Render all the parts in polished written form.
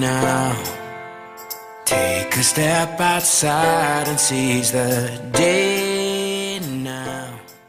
now. Take a step outside and seize the day now.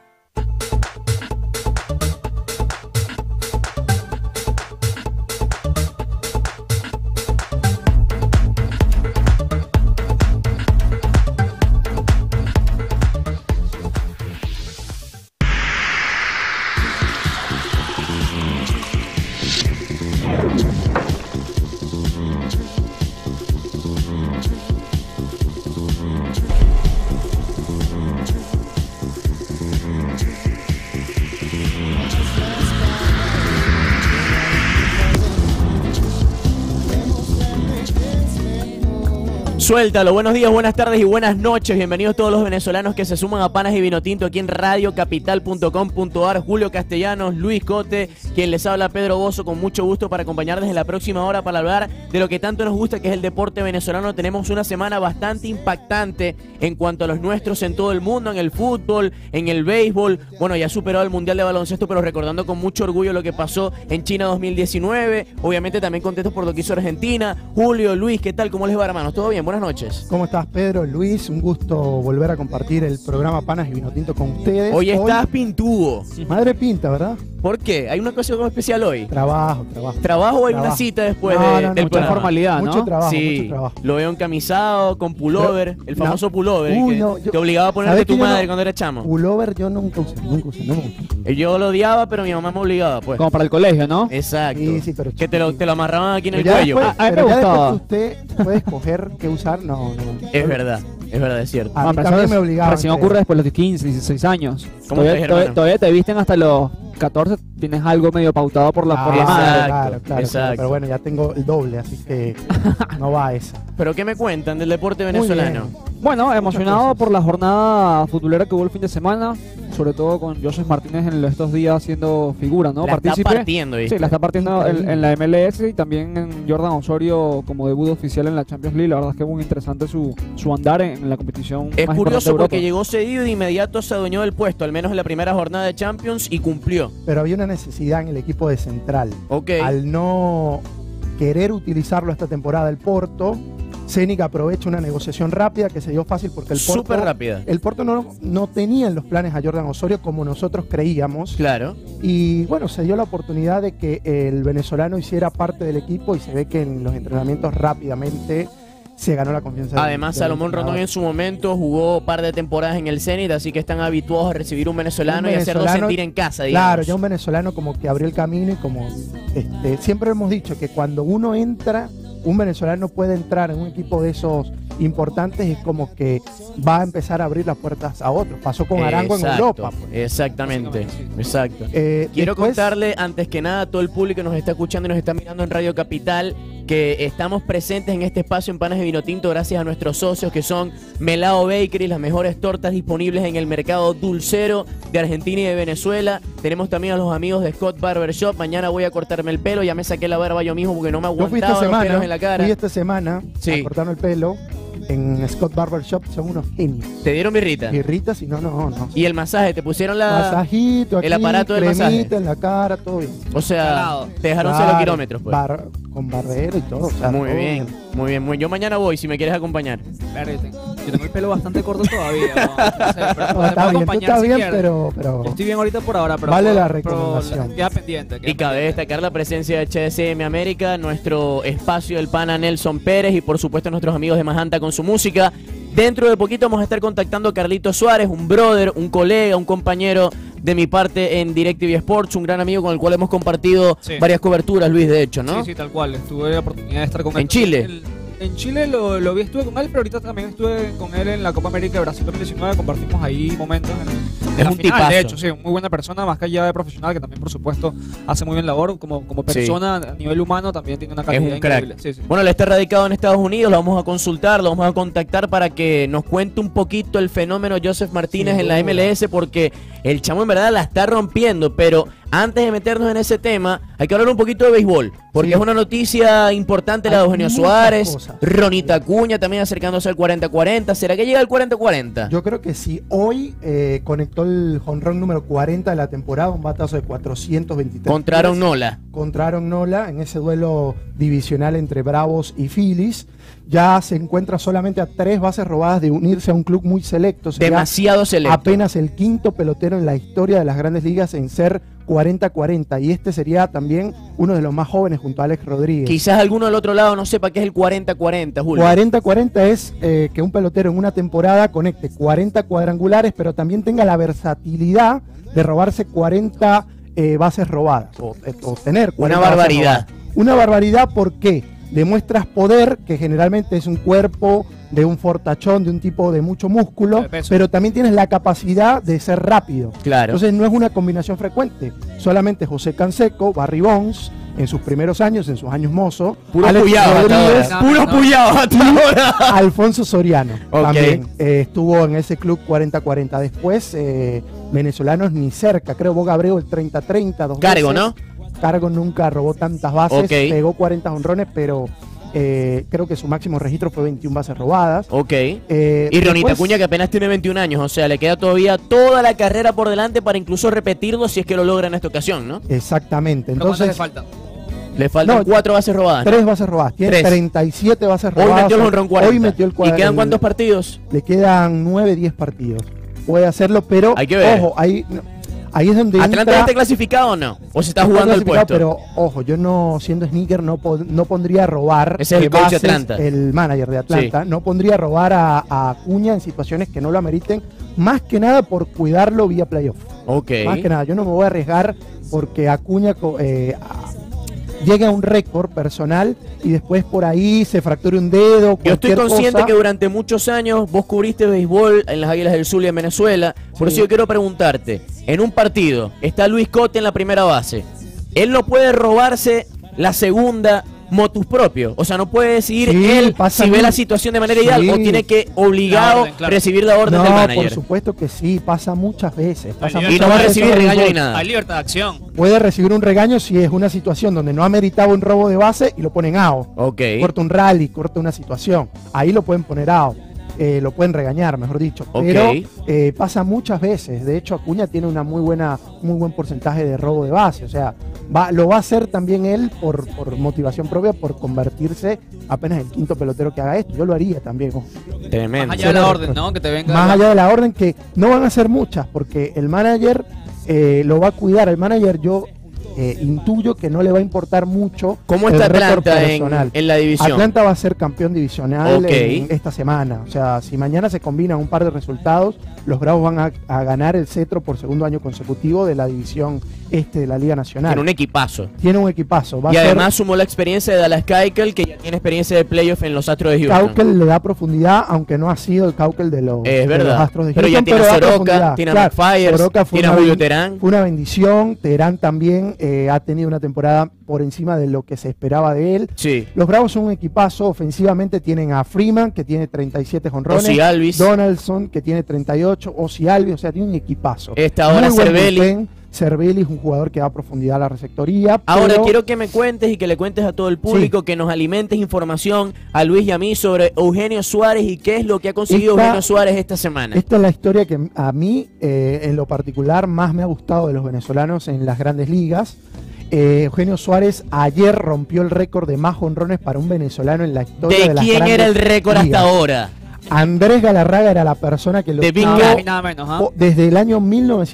Suéltalo, buenos días, buenas tardes y buenas noches. Bienvenidos todos los venezolanos que se suman a Panas y Vino Tinto aquí en radiocapital.com.ar. Julio Castellanos, Luis Cote, quien les habla, Pedro Bozo, con mucho gusto para acompañarles en la próxima hora para hablar de lo que tanto nos gusta, que es el deporte venezolano. Tenemos una semana bastante impactante en cuanto a los nuestros en todo el mundo, en el fútbol, en el béisbol. Bueno, ya superó el Mundial de Baloncesto, pero recordando con mucho orgullo lo que pasó en China 2019. Obviamente también contentos por lo que hizo Argentina. Julio, Luis, ¿qué tal? ¿Cómo les va, hermanos? ¿Todo bien? Buenas noches. ¿Cómo estás, Pedro? Luis, un gusto volver a compartir el programa Panas y Vino Tinto con ustedes. Hoy estás pintudo. Madre pinta, ¿verdad? ¿Por qué? ¿Hay una cosa especial hoy? Trabajo. ¿Trabajo o hay una cita después del mucha programa? formalidad, ¿no? Mucho trabajo. Lo veo encamisado, con pullover, el famoso pullover. Te obligaba a ponerte tu madre cuando eras chamo. Pullover yo nunca usé, no me gusta. Yo lo odiaba, pero mi mamá me obligaba, pues. Como para el colegio, ¿no? Exacto. Sí, pero que te lo amarraban aquí en el ya cuello. Después, a mí me pero ya gustaba. después que usted puede escoger qué usar, no. Es verdad, es cierto. A mí también me obligaban. Recién ocurre después de los 15, 16 años. ¿Cómo te dijeron? Todavía te visten hasta los 14, tienes algo medio pautado por la madre. Claro. Pero bueno, ya tengo el doble, así que no va esa. ¿Pero qué me cuentan del deporte venezolano? Bueno, emocionado por la jornada futbolera que hubo el fin de semana, sobre todo con Joseph Martínez en estos días haciendo figura, ¿no? La está partiendo, ¿viste? Sí, la está partiendo en la MLS y también en Jordan Osorio como debut oficial en la Champions League. La verdad es que es muy interesante su andar en la competición. Es más curioso porque de llegó cedido y de inmediato se adueñó del puesto, al menos en la primera jornada de Champions, y cumplió. Pero había una necesidad en el equipo de central. Ok. Al no querer utilizarlo esta temporada el Porto, Zenik aprovecha una negociación rápida que se dio fácil porque el Porto, súper rápida. El Porto no tenía en los planes a Jordan Osorio como nosotros creíamos. Claro. Y bueno, se dio la oportunidad de que el venezolano hiciera parte del equipo y se ve que en los entrenamientos rápidamente se ganó la confianza. Además, Salomón Rondón en su momento jugó un par de temporadas en el Zenit, así que están habituados a recibir un venezolano y hacerlo sentir en casa, digamos. Claro, ya un venezolano como que abrió el camino y como siempre hemos dicho que cuando uno entra, un venezolano puede entrar en un equipo de esos importantes, es como que va a empezar a abrir las puertas a otros. Pasó con Arango en Europa. Pues. Exactamente, exacto. Quiero contarle antes que nada a todo el público que nos está escuchando y nos está mirando en Radio Capital que estamos presentes en este espacio en Panas de Vino Tinto gracias a nuestros socios que son Melao Bakery, las mejores tortas disponibles en el mercado dulcero de Argentina y de Venezuela. Tenemos también a los amigos de Scott Barber Shop. Mañana voy a cortarme el pelo, ya me saqué la barba yo mismo porque no me aguantaba los pelos en la cara. Fui esta semana a cortarme el pelo en Scott Barber Shop, son unos genios. ¿Te dieron birrita? Birrita, si no. ¿Y el masaje? ¿Te pusieron masajito aquí, el aparato del masaje? En la cara, todo bien. O sea, te dejaron 0 kilómetros, pues. Con barrero y todo. O sea, muy bien. Yo mañana voy, si me quieres acompañar. Yo tengo el pelo bastante corto todavía, ¿no? Está bien, pero yo estoy bien ahorita por ahora, pero vale la recomendación. Queda pendiente. Y cabe destacar la presencia de HSM América, nuestro espacio del pana Nelson Pérez y por supuesto nuestros amigos de Majanta con su música. Dentro de poquito vamos a estar contactando a Carlito Suárez, un brother, un colega, un compañero de mi parte en DirecTV Sports, un gran amigo con el cual hemos compartido varias coberturas, Luis, de hecho, ¿no? Sí, tal cual. Tuve la oportunidad de estar con él. ¿En Chile? En Chile lo vi, estuve con él, pero ahorita también estuve con él en la Copa América de Brasil 2019, compartimos ahí momentos en la final, de hecho, sí, muy buena persona, más que allá de profesional, que también por supuesto hace muy bien labor, como persona a nivel humano también tiene una calidad increíble. Sí. Bueno, él está radicado en Estados Unidos, lo vamos a consultar, lo vamos a contactar para que nos cuente un poquito el fenómeno Joseph Martínez en la MLS, porque el chamo en verdad la está rompiendo, pero antes de meternos en ese tema, hay que hablar un poquito de béisbol, porque es una noticia importante la de Eugenio Suárez, Ronita Acuña también acercándose al 40-40. ¿Será que llega al 40-40? Yo creo que sí. Hoy conectó el jonrón número 40 de la temporada, un batazo de 423. Contra Aaron Nola. contra Aaron Nola en ese duelo divisional entre Bravos y Phillies. Ya se encuentra solamente a 3 bases robadas de unirse a un club muy selecto. Sería demasiado selecto. Apenas el 5º pelotero en la historia de las Grandes Ligas en ser 40-40, y este sería también uno de los más jóvenes junto a Alex Rodríguez. Quizás alguno del otro lado no sepa qué es el 40-40, Julio. 40-40 es que un pelotero en una temporada conecte 40 cuadrangulares, pero también tenga la versatilidad de robarse 40 bases robadas, o tener 40 una barbaridad. Una barbaridad, ¿por qué? Demuestras poder, que generalmente es un cuerpo de un fortachón, de un tipo de mucho músculo, pero también tienes la capacidad de ser rápido. Claro. Entonces no es una combinación frecuente. Solamente José Canseco, Barry Bonds, en sus primeros años, en sus años mozo, puro Alex puyado Rodríguez, puro puyado hasta ahora. Alfonso Soriano, okay, también estuvo en ese club 40-40. Después, venezolanos ni cerca, creo Boga Abreu el 30-30, 2 Cargo, veces. ¿no? Cargo nunca robó tantas bases, okay, pegó 40 jonrones, pero creo que su máximo registro fue 21 bases robadas. Ok. Y Ronita Acuña, que apenas tiene 21 años, o sea, le queda todavía toda la carrera por delante para incluso repetirlo si es que lo logra en esta ocasión, ¿no? Exactamente. Entonces, le falta? Le faltan 4 bases robadas. 3 bases robadas. Tiene 37 bases robadas. Hoy metió el jonrón 40. Hoy metió el 40. ¿Y quedan cuántos partidos? Le quedan 9-10 partidos. Puede hacerlo, pero hay que ver. Ojo, ahí es donde ¿Atlanta está clasificado o no? ¿O se está jugando el puesto? Pero ojo, yo no, siendo sneaker, no pondría a robar. Ese es el coach de Atlanta, el manager de Atlanta. Sí. No pondría a robar a Acuña en situaciones que no lo ameriten, más que nada por cuidarlo vía playoff. Ok. Más que nada, yo no me voy a arriesgar porque Acuña llegue a un récord personal y después por ahí se fracture un dedo. Yo estoy consciente que durante muchos años vos cubriste béisbol en las Águilas del Zulia en Venezuela. Por eso yo quiero preguntarte, en un partido está Luis Cote en la primera base. Él no puede robarse la segunda motus propio. O sea, no puede decidir él si ve la situación de manera ideal o tiene que obligado recibir la orden del manager. Por supuesto que sí, pasa muchas veces. Y no va a recibir regaño ni nada. Hay libertad de acción. Puede recibir un regaño si es una situación donde no ameritaba un robo de base y lo ponen AO. Okay. Corta un rally, corta una situación. Ahí lo pueden poner AO. Lo pueden regañar, mejor dicho. Pero pasa muchas veces. De hecho, Acuña tiene una muy buen porcentaje de robo de base. O sea, lo va a hacer también él por motivación propia, por convertirse apenas el quinto pelotero que haga esto. Yo lo haría también. Tremendo. Más allá de la orden, ¿no? Que te venga. Más allá de la orden, que no van a ser muchas, porque el manager lo va a cuidar. El manager, yo intuyo que no le va a importar mucho cómo está Atlanta en la división. Atlanta va a ser campeón divisional en esta semana. O sea, si mañana se combinan un par de resultados, los Bravos van a ganar el cetro por segundo año consecutivo de la división de la Liga Nacional. Tiene un equipazo. Tiene un equipazo. Y además sumó la experiencia de Dallas Keuchel, que ya tiene experiencia de playoff en los Astros de Houston. Keuchel le da profundidad, aunque no ha sido el Keuchel de los Astros de Houston. Pero ya tiene a Soroka, tiene a McFires, tiene a Julio Terán. Fue una bendición. Terán también ha tenido una temporada por encima de lo que se esperaba de él. Sí. Los Bravos son un equipazo. Ofensivamente tienen a Freeman, que tiene 37 jonrones. Ozzie Albies. Donaldson, que tiene 38. Ozzie Albies, o sea, tiene un equipazo. Esta ahora Cervelli. Cervelli es un jugador que da profundidad a la receptoría. Ahora quiero que me cuentes y que le cuentes a todo el público, que nos alimentes información a Luis y a mí sobre Eugenio Suárez y qué es lo que ha conseguido Eugenio Suárez esta semana. Esta es la historia que a mí, en lo particular, más me ha gustado de los venezolanos en las Grandes Ligas. Eugenio Suárez ayer rompió el récord de más jonrones para un venezolano en la historia de las Grandes Ligas. ¿De quién era el récord hasta ahora? Andrés Galarraga era la persona que lo tuvo desde el año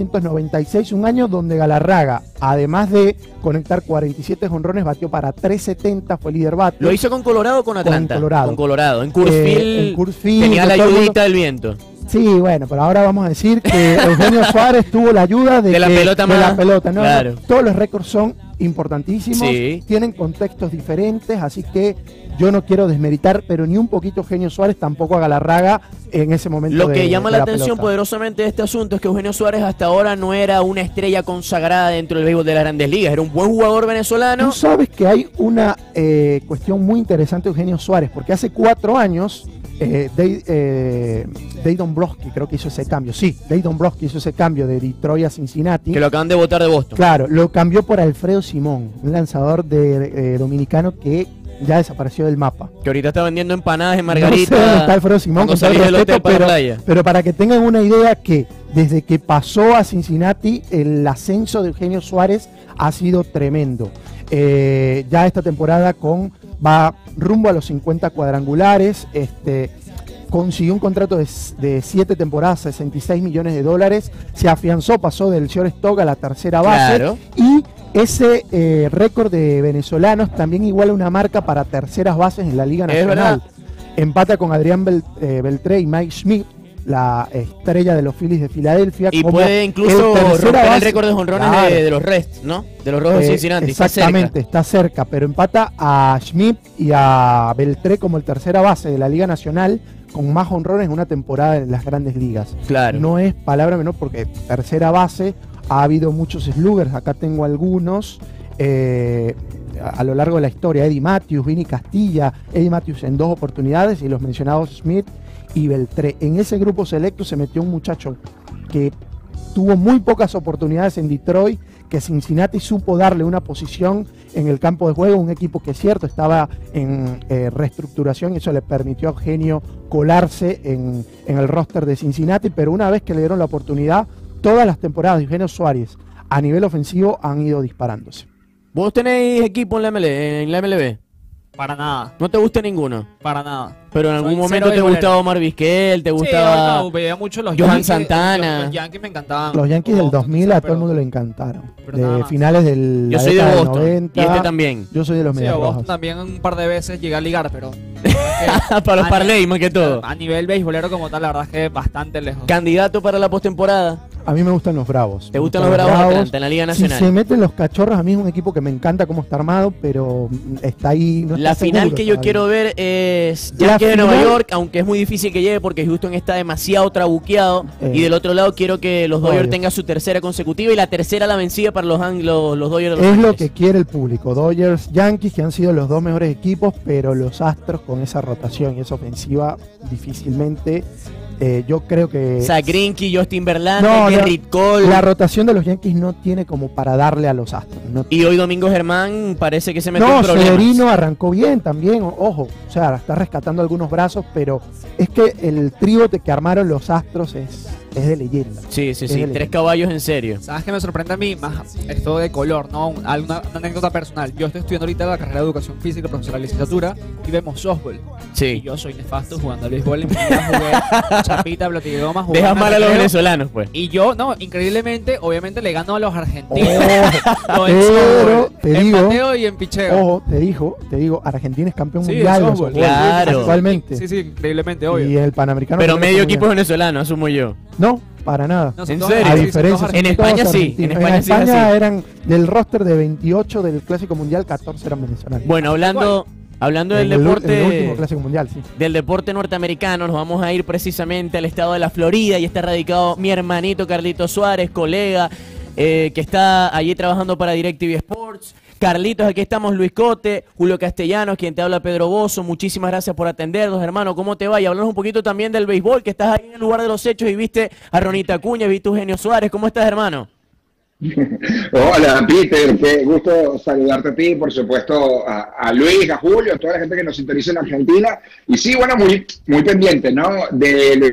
1996, un año donde Galarraga, además de conectar 47 jonrones, batió para 370, fue líder bate. ¿Lo hizo con Colorado o con Atlanta? Con Colorado. En Coors Field tenía la ayudita del viento. Sí, bueno, pero ahora vamos a decir que Eugenio Suárez tuvo la ayuda de la pelota. ¿no? Claro. Todos los récords son importantísimos, sí, tienen contextos diferentes, así que yo no quiero desmeritar, pero ni un poquito Eugenio Suárez, tampoco a Galarraga en ese momento. Lo que llama la atención poderosamente de este asunto es que Eugenio Suárez hasta ahora no era una estrella consagrada dentro del béisbol de las Grandes Ligas, era un buen jugador venezolano. Tú sabes que hay una cuestión muy interesante de Eugenio Suárez, porque hace 4 años Dave Dombrowski creo que hizo ese cambio. Sí, Dave Dombrowski hizo ese cambio de Detroit a Cincinnati. Que lo acaban de votar de Boston. Claro, lo cambió por Alfredo Simón, un lanzador dominicano que ya desapareció del mapa. Que ahorita está vendiendo empanadas en Margarita. No sé dónde está Alfredo Simón, con todo el respeto, pero para que tengan una idea que desde que pasó a Cincinnati, el ascenso de Eugenio Suárez ha sido tremendo. Ya esta temporada va rumbo a los 50 cuadrangulares, consiguió un contrato de 7 temporadas, 66 millones de dólares, se afianzó, pasó del shortstop a la tercera base, claro. Y ese récord de venezolanos también iguala una marca para terceras bases en la Liga Nacional. Empata con Adrián Beltré y Mike Schmidt, la estrella de los Phillies de Filadelfia. Y puede incluso romper el récord de jonrones, claro, de los Reds, ¿no? De los Rojos de Cincinnati. Exactamente, está cerca, pero empata a Schmidt y a Beltré como el tercera base de la Liga Nacional con más jonrones en una temporada en las grandes ligas. Claro. No es palabra menor porque tercera base ha habido muchos sluggers, acá tengo algunos a lo largo de la historia: Eddie Matthews, Vinny Castilla, Eddie Matthews en 2 oportunidades y los mencionados Smith y Beltré. En ese grupo selecto se metió un muchacho que tuvo muy pocas oportunidades en Detroit, que Cincinnati supo darle una posición en el campo de juego, un equipo que es cierto estaba en reestructuración y eso le permitió a Eugenio colarse en el roster de Cincinnati, pero una vez que le dieron la oportunidad, todas las temporadas de Eugenio Suárez a nivel ofensivo han ido disparándose. ¿Vos tenéis equipo en la MLB? Para nada. ¿No te gusta ninguno? Para nada. Pero en algún momento te gustaba Omar Vizquel, te gustaba... Sí, veía mucho los Johan Santana. Los Yankees me encantaban. Los Yankees del 2000 a todo el mundo le encantaron. De finales del Yo soy de Boston, 90, y este también. Yo soy de los Medias Rojas. También un par de veces llegué a ligar, pero... para los parlays más que todo. A nivel beisbolero como tal, la verdad es que bastante lejos. ¿Candidato para la postemporada? A mí me gustan los Bravos. ¿Te gustan los Bravos de Atlanta en la Liga Nacional? Si se meten los Cachorros, a mí es un equipo que me encanta cómo está armado, pero está ahí. No está la final seguro, que yo quiero ver es Yankees de Nueva York, aunque es muy difícil que llegue porque Houston está demasiado trabuqueado. Y del otro lado quiero que los Dodgers tengan su tercera consecutiva y la tercera la vencida para los Dodgers de Los Ángeles. Es lo que quiere el público. Dodgers, Yankees, que han sido los dos mejores equipos, pero los Astros con esa rotación y esa ofensiva difícilmente... yo creo que... Zach Greinke, Justin Verlander, Gerrit Cole. La rotación de los Yankees no tiene como para darle a los Astros. No. Y hoy Domingo Germán parece que se metió en problemas. Severino arrancó bien también, ojo. O sea, está rescatando algunos brazos, pero es que el tríote que armaron los Astros es de leyenda. Sí. 3 caballos en serio. ¿Sabes qué me sorprende a mí? Más esto de color, ¿no? Una anécdota personal. Yo estoy estudiando ahorita la carrera de Educación Física, profesora de licenciatura, y vemos softball. Sí. Y yo soy nefasto jugando al béisbol. En mi vida jugué chapita, platigomas. Dejas mal a los venezolanos, pues. Y yo, no, increíblemente, obviamente le gano a los argentinos. Pero te en digo, bateo y en picheo. Ojo, te digo, Argentina es campeón mundial de softball, claro. Actualmente. Sí, increíblemente, obvio. Y el Panamericano. Pero medio equipo es venezolano, asumo yo. No, para nada. No, ¿en serio? A diferencia, en España sí. En España eran del roster de 28 del Clásico Mundial, 14 eran venezolanos. Bueno, hablando del deporte, el último Clásico Mundial, sí. Del deporte norteamericano, nos vamos a ir precisamente al estado de la Florida y está radicado mi hermanito Carlitos Suárez, colega que está allí trabajando para DirecTV Sports. Carlitos, aquí estamos, Luis Cote, Julio Castellanos, quien te habla, Pedro Bozo. Muchísimas gracias por atendernos, hermano. ¿Cómo te va? Y háblanos un poquito también del béisbol, que estás ahí en el lugar de los hechos y viste a Ronita Acuña, viste a Eugenio Suárez. ¿Cómo estás, hermano? Hola, Peter, qué gusto saludarte a ti, por supuesto a Luis, a Julio, a toda la gente que nos sintoniza en Argentina. Y sí, bueno, muy pendiente, ¿no? De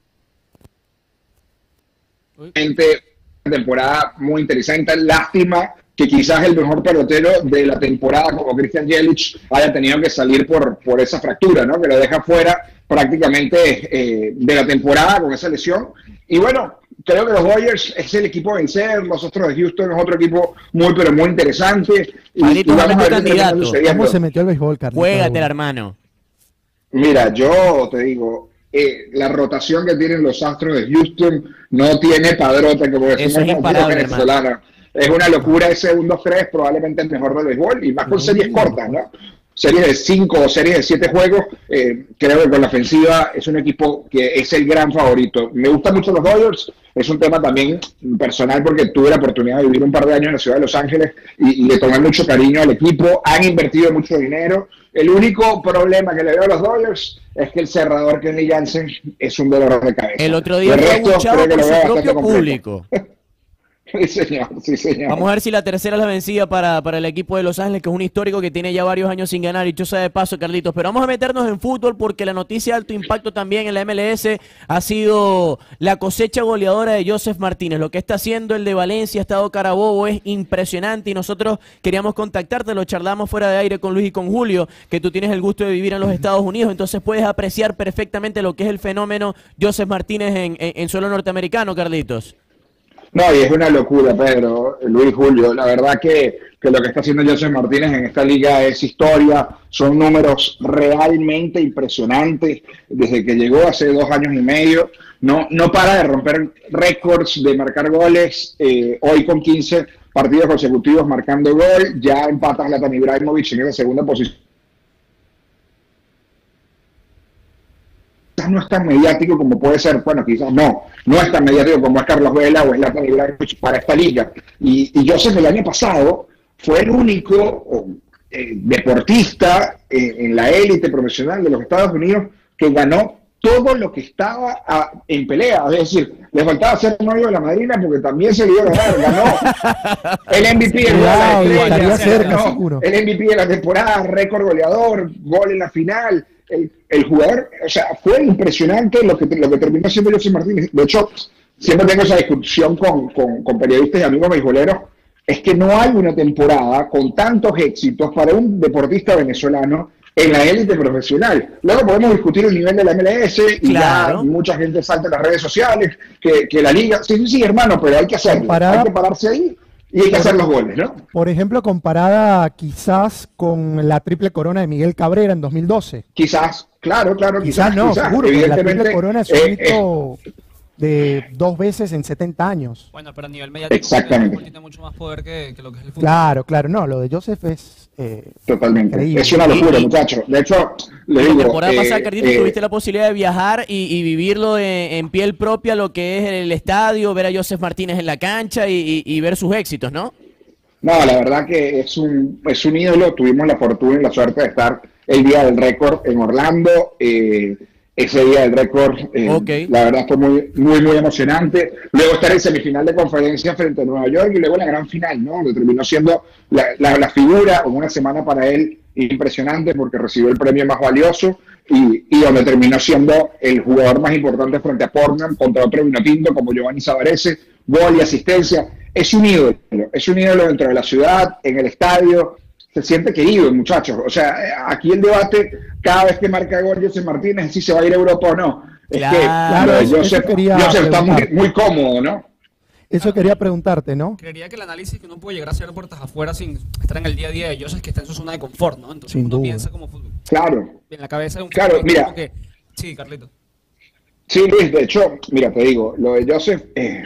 temporada muy interesante. Lástima que quizás el mejor pelotero de la temporada, como Christian Yelich, haya tenido que salir por esa fractura, ¿no? Que lo deja fuera prácticamente de la temporada con esa lesión. Y bueno, creo que los Dodgers es el equipo a vencer, los otros de Houston es otro equipo muy, pero muy interesante. Y vamos a candidato. ¿Cómo se metió el béisbol, Carlos? Juégatela, hermano. Mira, yo te digo, la rotación que tienen los Astros de Houston no tiene padrota, como decimos en la venezolana. Es una locura ese 1-2-3, probablemente el mejor del béisbol, y más con series cortas, ¿no? Series de 5 o series de 7 juegos, creo que con la ofensiva es un equipo que es el gran favorito. Me gustan mucho los Dodgers, es un tema también personal porque tuve la oportunidad de vivir un par de años en la ciudad de Los Ángeles y le tomé mucho cariño al equipo, han invertido mucho dinero. El único problema que le veo a los Dodgers es que el cerrador Kenley Jansen es un dolor de cabeza. El otro día fue abuchado por su propio público. Sí, señor, sí, señor. Vamos a ver si la tercera es la vencida para el equipo de Los Ángeles, que es un histórico que tiene ya varios años sin ganar, y yo sé de paso, Carlitos. Pero vamos a meternos en fútbol porque la noticia de alto impacto también en la MLS ha sido la cosecha goleadora de Joseph Martínez. Lo que está haciendo el de Valencia, Estado Carabobo, es impresionante y nosotros queríamos contactarte, lo charlamos fuera de aire con Luis y con Julio, que tú tienes el gusto de vivir en los Estados Unidos, entonces puedes apreciar perfectamente lo que es el fenómeno Joseph Martínez en suelo norteamericano, Carlitos. No, y es una locura, Pedro, Luis, Julio. La verdad que lo que está haciendo Joseph Martínez en esta liga es historia. Son números realmente impresionantes. Desde que llegó hace 2 años y medio, no para de romper récords de marcar goles. Hoy con 15 partidos consecutivos marcando gol. Ya empata Zlatan Ibrahimovic en esa segunda posición. Quizás no es tan mediático como puede ser, bueno, quizás no es tan mediático como es Carlos Vela o es Zlatan Ibrahimovic para esta liga. Y Joseph el año pasado fue el único deportista en la élite profesional de los Estados Unidos que ganó todo lo que estaba en pelea. Es decir, le faltaba ser novio de la madrina porque también se le iba a ganar. Ganó el MVP de la estrella, el MVP de la temporada, récord goleador, gol en la final. El jugador, o sea, fue impresionante lo que terminó haciendo Joseph Martínez. De hecho, siempre tengo esa discusión con periodistas y amigos beisboleros, es que no hay una temporada con tantos éxitos para un deportista venezolano en la élite profesional. Luego podemos discutir el nivel de la MLS y claro, ya mucha gente salta en las redes sociales, que la liga, sí, hermano, pero hay que hacerlo, hay que pararse ahí. Y hay que hacer los goles, ¿no? Por ejemplo, comparada quizás con la triple corona de Miguel Cabrera en 2012. Quizás, claro, quizás no, seguro, porque la triple corona es un hito de 2 veces en 70 años. Bueno, pero a nivel mediático exactamente, tiene mucho más poder que lo que es el fútbol. Claro, no, lo de Joseph es totalmente increíble. Es una locura, muchachos. De hecho, le digo, la temporada pasada, Carlitos, tuviste la posibilidad de viajar y vivirlo en piel propia, lo que es el estadio, ver a Joseph Martínez en la cancha y ver sus éxitos, ¿no? No, la verdad que es un ídolo. Tuvimos la fortuna y la suerte de estar el día del récord en Orlando. Ese día del récord, la verdad fue muy emocionante. Luego estar en semifinal de conferencia frente a Nueva York y luego la gran final, ¿no? Donde terminó siendo la figura, o una semana para él impresionante porque recibió el premio más valioso y donde terminó siendo el jugador más importante frente a Portland contra otro vinotinto como Giovanni Savarese, gol y asistencia. Es un ídolo dentro de la ciudad, en el estadio. Se siente querido, muchachos. O sea, aquí el debate, cada vez que marca gol Joseph Martínez, si se va a ir a Europa o no. Claro, es que Joseph está muy cómodo, ¿no? Eso quería preguntarte, ¿no? Creería que el análisis que uno puede llegar a hacer puertas afuera sin estar en el día a día de Joseph, que está en su zona de confort, ¿no? Entonces uno piensa como fútbol. Claro. En la cabeza de un fútbol, mira. Como que... Sí, Carlito. Sí, Luis, de hecho, mira, te digo, lo de Joseph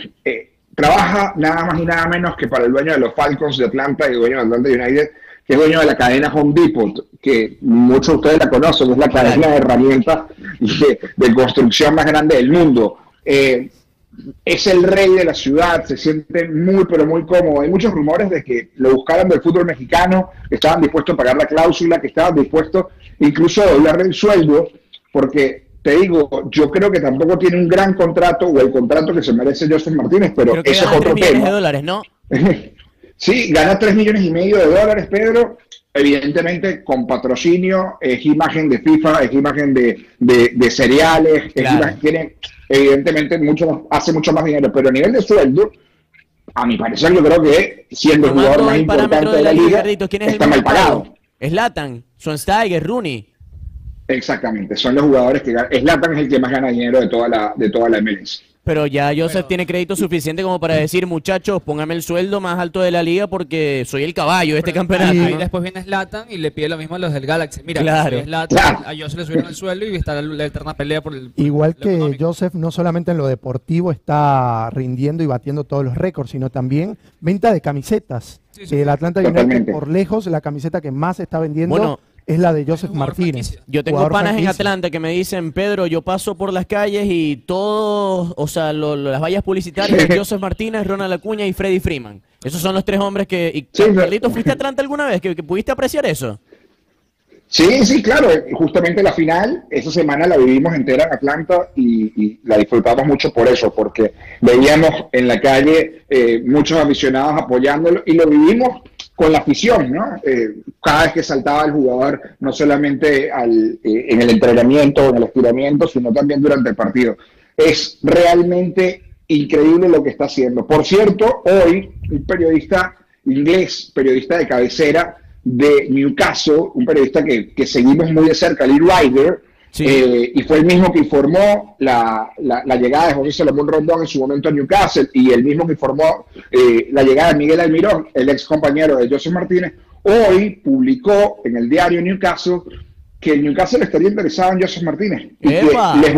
trabaja nada más y nada menos que para el dueño de los Falcons de Atlanta y dueño de Atlanta United, que es dueño de la cadena Home Depot, que muchos de ustedes la conocen, es la cadena de herramientas de construcción más grande del mundo. Es el rey de la ciudad, se siente pero muy cómodo. Hay muchos rumores de que lo buscaran del fútbol mexicano, que estaban dispuestos a pagar la cláusula, que estaban dispuestos incluso a doblarle el sueldo, porque te digo, yo creo que tampoco tiene un gran contrato o el contrato que se merece Joseph Martínez, pero creo que ese es otro tema. $3 millones, ¿no? Sí, gana $3,5 millones, Pedro. Evidentemente con patrocinio, es imagen de FIFA, es imagen de cereales, claro, tiene evidentemente hace mucho más dinero, pero a nivel de sueldo, a mi parecer, yo creo que siendo el jugador más importante de la liga, está mal pagado. Zlatan, Schweinsteiger, Rooney. Exactamente, son los jugadores que ganan. Zlatan es el que más gana dinero de toda la MLS. Pero ya Joseph tiene crédito suficiente como para decir, muchachos, póngame el sueldo más alto de la liga porque soy el caballo de este campeonato. Y después viene Zlatan y le pide lo mismo a los del Galaxy. Mira, claro, Zlatan, a Joseph le subieron el sueldo y está la eterna pelea por el... Igual que Joseph, no solamente en lo deportivo está rindiendo y batiendo todos los récords, sino también venta de camisetas. El Atlanta United, por lejos, la camiseta que más está vendiendo es la de Joseph Martínez. Yo tengo panas en Atlanta que me dicen, Pedro, yo paso por las calles y todos, o sea, las vallas publicitarias de Joseph Martínez, Ronald Acuña y Freddie Freeman. Esos son los 3 hombres que... Carlitos, ¿fuiste a Atlanta alguna vez? ¿Que pudiste apreciar eso? Sí, sí, claro. Justamente la final, esa semana la vivimos entera en Atlanta y la disfrutamos mucho por eso, porque veíamos en la calle muchos aficionados apoyándolo y lo vivimos con la afición, ¿no? Cada vez que saltaba el jugador, no solamente en el entrenamiento o en el estiramiento, sino también durante el partido. Es realmente increíble lo que está haciendo. Por cierto, hoy un periodista inglés, periodista de cabecera de Newcastle, un periodista que seguimos muy de cerca, Lee Ryder, sí. Y fue el mismo que informó la llegada de José Salomón Rondón en su momento a Newcastle, y el mismo que informó la llegada de Miguel Almirón, el ex compañero de Joseph Martínez. Hoy publicó en el diario Newcastle que el Newcastle estaría interesado en Joseph Martínez y que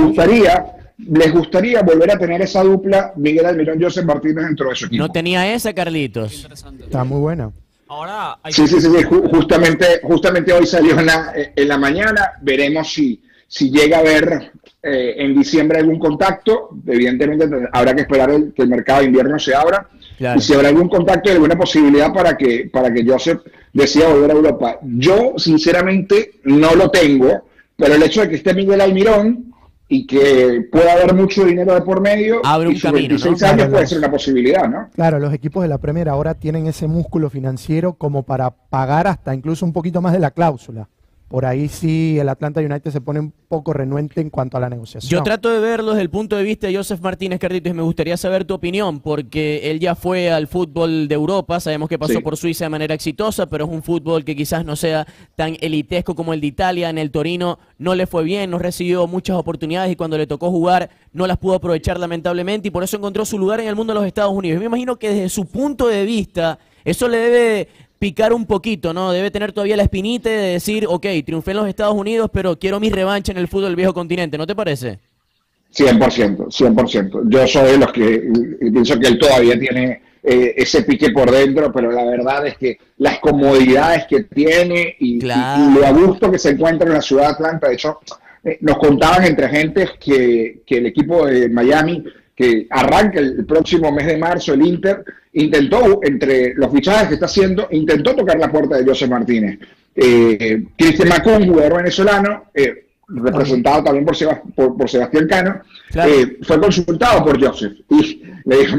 les gustaría volver a tener esa dupla Miguel Almirón, Joseph Martínez dentro de su equipo. No tenía esa, Carlitos. Está muy buena. Ahora sí, justamente hoy salió en la mañana. Veremos si llega a haber en diciembre algún contacto. Evidentemente habrá que esperar que el mercado de invierno se abra. Claro. Y si habrá algún contacto y alguna posibilidad para que Joseph decida volver a Europa. Yo, sinceramente, no lo tengo, pero el hecho de que esté Miguel Almirón y que pueda haber mucho dinero de por medio, abre un camino, 26 ¿no? años claro, puede ser una posibilidad, ¿no? Claro, los equipos de la Premier ahora tienen ese músculo financiero como para pagar hasta incluso un poquito más de la cláusula. Por ahí sí el Atlanta United se pone un poco renuente en cuanto a la negociación. Yo trato de verlo desde el punto de vista de Joseph Martínez, Carlitos, y me gustaría saber tu opinión, porque él ya fue al fútbol de Europa, sabemos que pasó por Suiza de manera exitosa, pero es un fútbol que quizás no sea tan elitesco como el de Italia. En el Torino no le fue bien, no recibió muchas oportunidades y cuando le tocó jugar no las pudo aprovechar lamentablemente y por eso encontró su lugar en el mundo de los Estados Unidos. Yo me imagino que desde su punto de vista eso le debe picar un poquito, ¿no? Debe tener todavía la espinita de decir, ok, triunfé en los Estados Unidos, pero quiero mi revancha en el fútbol del viejo continente, ¿no te parece? 100%, 100%. Yo soy de los que pienso que él todavía tiene ese pique por dentro, pero la verdad es que las comodidades que tiene y lo a gusto que se encuentra en la ciudad de Atlanta, de hecho, nos contaban entre agentes que el equipo de Miami, que arranca el próximo mes de marzo, el Inter, intentó, entre los fichajes que está haciendo, intentó tocar la puerta de Joseph Martínez. Cristian Macón, jugador venezolano, representado también por Sebastián Cano, fue consultado por Joseph y le dijo,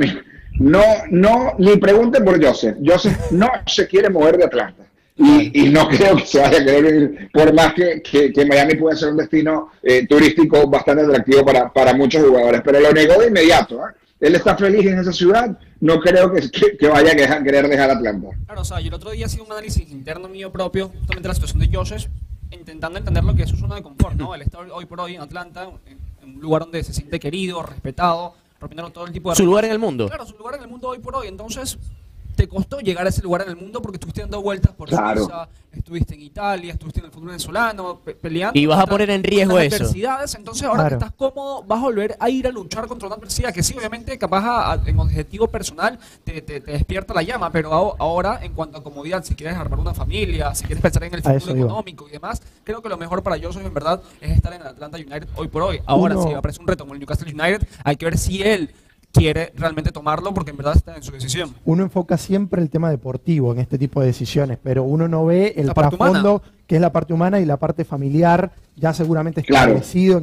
ni pregunten por Joseph. Joseph no se quiere mover de Atlanta. Y no creo que se vaya a querer ir, por más que Miami puede ser un destino turístico bastante atractivo para muchos jugadores, pero lo negó de inmediato. Él está feliz en esa ciudad, no creo que vaya a querer dejar Atlanta. Claro, o sea, yo el otro día hacía un análisis interno mío propio, justamente de la situación de Joseph, intentando entender lo que es su zona de confort, ¿no? Él está hoy por hoy en Atlanta, en un lugar donde se siente querido, respetado, rompiendo todo el tipo de... Su lugar en el mundo. Claro, su lugar en el mundo hoy por hoy, entonces... ¿Te costó llegar a ese lugar en el mundo porque estuviste dando vueltas por Suiza, estuviste en Italia, estuviste en el fútbol venezolano, peleando? Y vas a poner en riesgo eso. Adversidades, entonces ahora que estás cómodo, vas a volver a ir a luchar contra una adversidad que sí, obviamente, capaz en objetivo personal te despierta la llama, pero ahora, en cuanto a comodidad, si quieres armar una familia, si quieres pensar en el futuro económico y demás, creo que lo mejor para Joseph, en verdad, es estar en el Atlanta United hoy por hoy. Ahora, si aparece un reto como el Newcastle United, hay que ver si él quiere realmente tomarlo porque en verdad está en su decisión. Uno enfoca siempre el tema deportivo en este tipo de decisiones, pero uno no ve el trasfondo, que es la parte humana y la parte familiar, ya seguramente establecido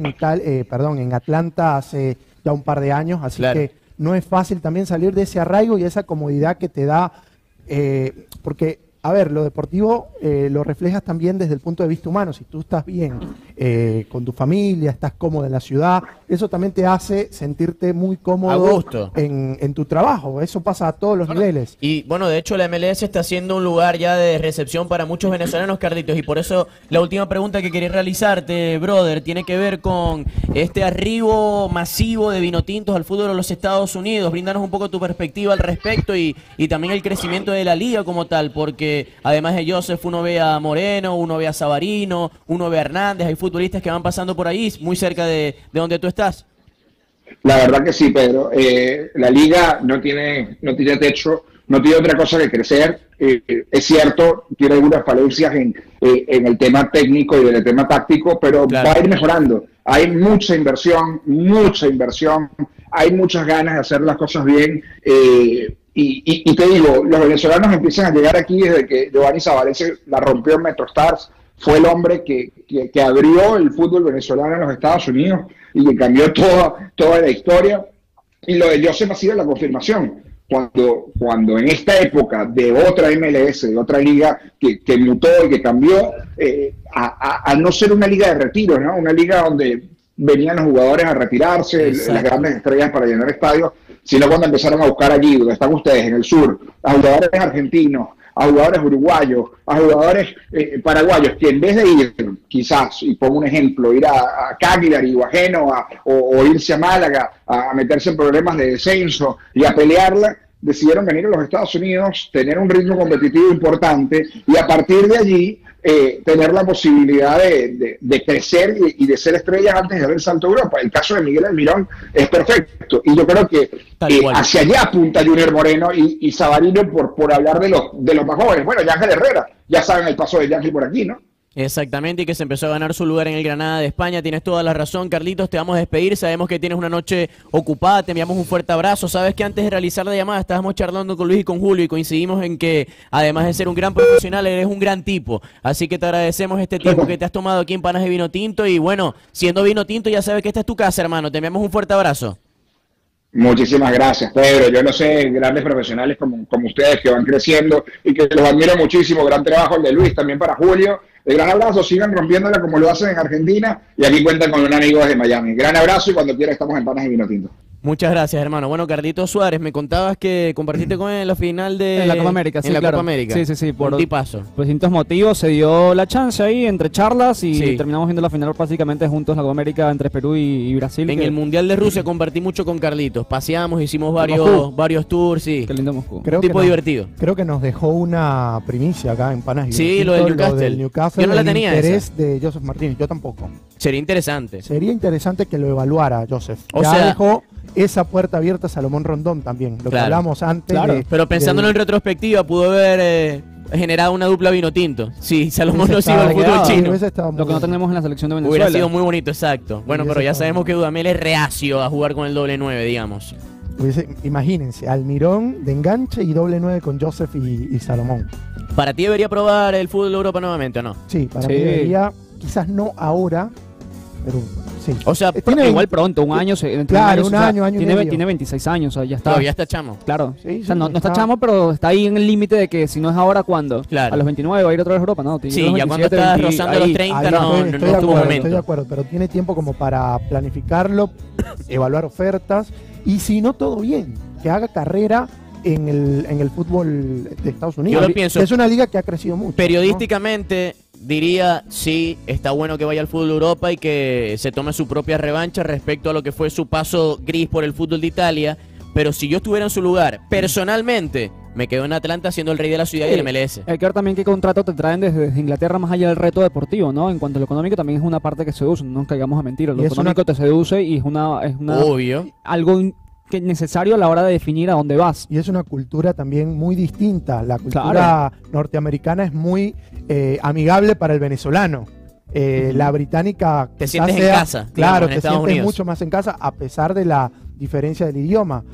en Atlanta hace ya un par de años, así que no es fácil también salir de ese arraigo y esa comodidad que te da, porque... A ver, lo deportivo lo reflejas también desde el punto de vista humano. Si tú estás bien con tu familia, estás cómodo en la ciudad, eso también te hace sentirte muy cómodo en tu trabajo. Eso pasa a todos los niveles. Y bueno, de hecho la MLS está siendo un lugar ya de recepción para muchos venezolanos, Carlitos, y por eso la última pregunta que quería realizarte, brother, tiene que ver con este arribo masivo de vinotintos al fútbol de los Estados Unidos. Bríndanos un poco tu perspectiva al respecto y también el crecimiento de la liga como tal, porque además de Joseph, uno ve a Moreno, uno ve a Savarino, uno ve a Hernández, hay futbolistas que van pasando por ahí, muy cerca de donde tú estás. La verdad que sí, Pedro. La liga no tiene techo, no tiene otra cosa que crecer. Es cierto, tiene algunas falencias en el tema técnico y en el tema táctico, pero va a ir mejorando. Hay mucha inversión, hay muchas ganas de hacer las cosas bien. Y te digo, los venezolanos empiezan a llegar aquí desde que Giovanni Savarese la rompió en MetroStars. fue el hombre que abrió el fútbol venezolano en los Estados Unidos y que cambió toda la historia. Y lo de Joseph ha sido la confirmación. Cuando en esta época de otra MLS, de otra liga que mutó y que cambió, a no ser una liga de retiro, ¿no? Una liga donde venían los jugadores a retirarse, exacto, las grandes estrellas para llenar estadios, sino cuando empezaron a buscar allí, donde están ustedes, en el sur, a jugadores argentinos, a jugadores uruguayos, a jugadores paraguayos, que en vez de ir, quizás, y pongo un ejemplo, ir a Cagliari o a Génova o irse a Málaga a meterse en problemas de descenso y a pelearla, decidieron venir a los Estados Unidos, tener un ritmo competitivo importante y a partir de allí tener la posibilidad de crecer y de ser estrellas antes de dar el salto a Europa. El caso de Miguel Almirón es perfecto y yo creo que hacia allá apunta Junior Moreno y Savarino por hablar de los más jóvenes. Bueno, Yángel Herrera, ya saben el paso de Yángel por aquí, ¿no? Exactamente, y que se empezó a ganar su lugar en el Granada de España. Tienes toda la razón, Carlitos, te vamos a despedir. Sabemos que tienes una noche ocupada, te enviamos un fuerte abrazo. Sabes que antes de realizar la llamada estábamos charlando con Luis y con Julio y coincidimos en que además de ser un gran profesional, eres un gran tipo. Así que te agradecemos este tiempo que te has tomado aquí en Panas de Vino Tinto y bueno, siendo Vino Tinto ya sabes que esta es tu casa, hermano. Te enviamos un fuerte abrazo. Muchísimas gracias, Pedro. Yo no sé, grandes profesionales como ustedes que van creciendo y que los admiro muchísimo. Gran trabajo el de Luis, también para Julio. Gran abrazo, sigan rompiéndola como lo hacen en Argentina y aquí cuentan con un amigo desde Miami. Gran abrazo y cuando quiera estamos en Panas y Vino Tinto. Muchas gracias, hermano. Bueno, Carlitos Suárez, me contabas que compartiste con él en la final de... En la Copa América, sí, en la claro. Copa América. Sí, por tipazo. Por distintos motivos se dio la chance ahí entre charlas y terminamos viendo la final básicamente juntos, la Copa América entre Perú y Brasil. En el Mundial de Rusia compartí mucho con Carlitos. Paseamos, hicimos varios tours, sí. Qué lindo Moscú. Creo un tipo divertido. Creo que nos dejó una primicia acá en Panas y Vino Tinto, lo del Newcastle. Yo no la tenía interés de Joseph Martínez, yo tampoco. Sería interesante. Sería interesante que lo evaluara Joseph. O sea, dejó esa puerta abierta a Salomón Rondón también, lo que hablamos antes. Pero pensándolo en retrospectiva, pudo haber generado una dupla Vino Tinto. Sí, Salomón no sigue al fútbol chino. Lo que no tenemos en la selección de Venezuela. Hubiera sido muy bonito, exacto. Bueno, pero ya sabemos que Dudamel es reacio a jugar con el doble 9, digamos. Imagínense, Almirón de enganche y doble 9 con Joseph y Salomón. ¿Para ti debería probar el fútbol de Europa nuevamente o no? Sí, para mí debería, quizás no ahora, pero sí. O sea, igual pronto, un año. Claro, un año y medio. Tiene 26 años, o sea, ya está. Todavía está chamo. Claro. Sí, o sea, no está chamo, pero está ahí en el límite de que si no es ahora, ¿cuándo? Claro. A los 29 va a ir otra vez a Europa, ¿no? Sí, ya cuando estás rozando los 30 no estuvo momento. Estoy de acuerdo, pero tiene tiempo como para planificarlo, evaluar ofertas y si no todo bien, que haga carrera en el fútbol de Estados Unidos. Yo lo pienso. Es una liga que ha crecido mucho. Periodísticamente, diría, sí, está bueno que vaya al fútbol de Europa y que se tome su propia revancha respecto a lo que fue su paso gris por el fútbol de Italia. Pero si yo estuviera en su lugar, personalmente, me quedo en Atlanta siendo el rey de la ciudad y el MLS. Hay que ver también qué contrato te traen desde Inglaterra más allá del reto deportivo, ¿no? En cuanto a lo económico también es una parte que seduce, no nos caigamos a mentir. Lo económico te seduce y es una obvio. Algo que es necesario a la hora de definir a dónde vas. Y es una cultura también muy distinta. La cultura norteamericana es muy amigable para el venezolano. La británica te sientes en casa. Claro, te sientes mucho más en casa a pesar de la diferencia del idioma.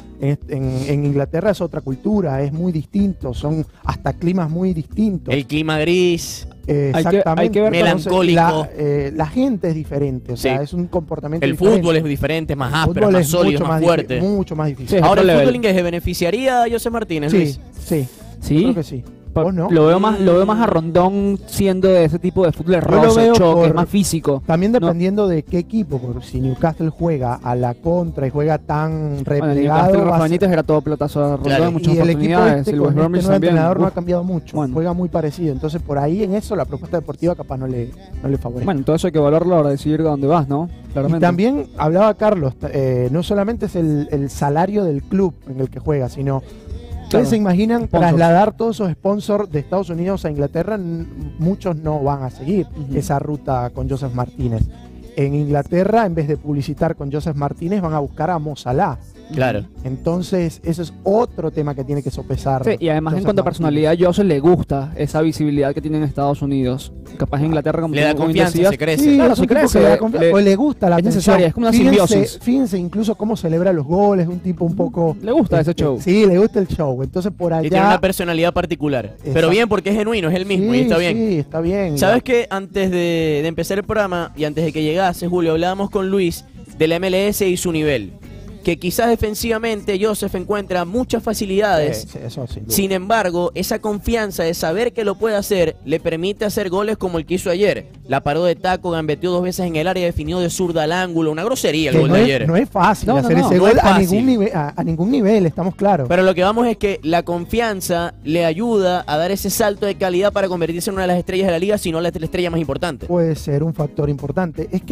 En Inglaterra es otra cultura, es muy distinto, son hasta climas muy distintos. El clima gris. Exactamente. Hay que ver melancólico. La gente es diferente, o sea, es un comportamiento diferente. El fútbol es diferente, más áspero, más sólido, más fuerte. Mucho más difícil. Ahora, ¿el fútbol inglés se beneficiaría a José Martínez, Luis? Sí. Yo creo que sí. No? Lo veo más a Rondón siendo de ese tipo de fútbol roce, choque, más físico. También dependiendo de qué equipo, porque si Newcastle juega a la contra y juega tan replegado. Rafa Benítez era todo pelotazo a Rondón en muchas oportunidades. El nuevo entrenador no ha cambiado mucho, juega muy parecido. Entonces por ahí en eso la propuesta deportiva capaz no le favorece. Bueno, todo eso hay que valorarlo ahora decidir a dónde vas, ¿no? Claramente. Y también hablaba Carlos, no solamente es el salario del club en el que juega, sino... ¿Ustedes se imaginan trasladar todos esos sponsors de Estados Unidos a Inglaterra? Muchos no van a seguir esa ruta con Joseph Martínez. En Inglaterra, en vez de publicitar con Joseph Martínez, van a buscar a Mo Salah. Claro. Entonces, eso es otro tema que tiene que sopesar. Sí, y además en cuanto a personalidad, Joseph le gusta esa visibilidad que tiene en Estados Unidos. Capaz en Inglaterra, como le da confianza, decías, se crece. Sí, claro, es un se tipo crece. que le da confianza, o le gusta la es necesaria, es como una simbiosis. Fíjense incluso cómo celebra los goles, un tipo un poco... Le gusta ese show. Sí, le gusta el show. Entonces por allá... Y tiene una personalidad particular. Exacto. Pero bien, porque es genuino, es el mismo y está bien. Sí, está bien. ¿Sabes qué? Antes de empezar el programa y antes de que llegase, Julio, hablábamos con Luis de la MLS y su nivel. Que quizás defensivamente Joseph encuentra muchas facilidades. Sí, eso sin duda. Sin embargo, esa confianza de saber que lo puede hacer le permite hacer goles como el que hizo ayer. La paró de taco, gambeteó 2 veces en el área, definió de zurda al ángulo. Una grosería el Que gol de ayer. No es fácil hacer ese no gol es fácil. a ningún nivel, estamos claros. Pero lo que vamos es que la confianza le ayuda a dar ese salto de calidad para convertirse en una de las estrellas de la liga, si no la estrella más importante. Puede ser un factor importante. Es que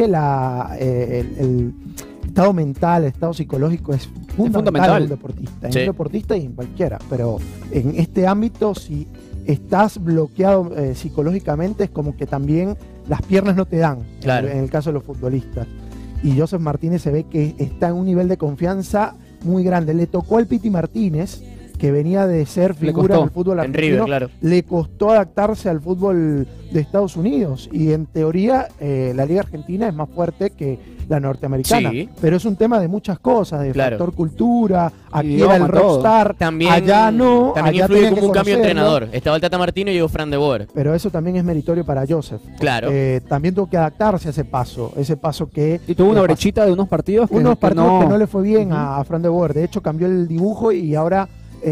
el estado mental, el estado psicológico es fundamental en un deportista. Sí. En un deportista y en cualquiera. Pero en este ámbito, si estás bloqueado psicológicamente, es como que también las piernas no te dan. Claro. En el caso de los futbolistas. Y Joseph Martínez se ve que está en un nivel de confianza muy grande. Le tocó al Piti Martínez, que venía de ser figura en el fútbol argentino. En River, claro. Le costó adaptarse al fútbol de Estados Unidos. Y en teoría, la Liga Argentina es más fuerte que la norteamericana. Sí. Pero es un tema de muchas cosas, de Claro. factor cultura. Aquí Idioma, era el todo. rockstar. También, allá no. también allá influye tenían como que un cambio de conocerlo. entrenador. Estaba el Tata Martino y llegó Fran de Boer. Pero eso también es meritorio para Joseph. Claro. También tuvo que adaptarse a ese paso que... Y tuvo una le brechita de unos partidos que, unos partidos que no le fue bien Ujú. a Fran de Boer. De hecho, cambió el dibujo y ahora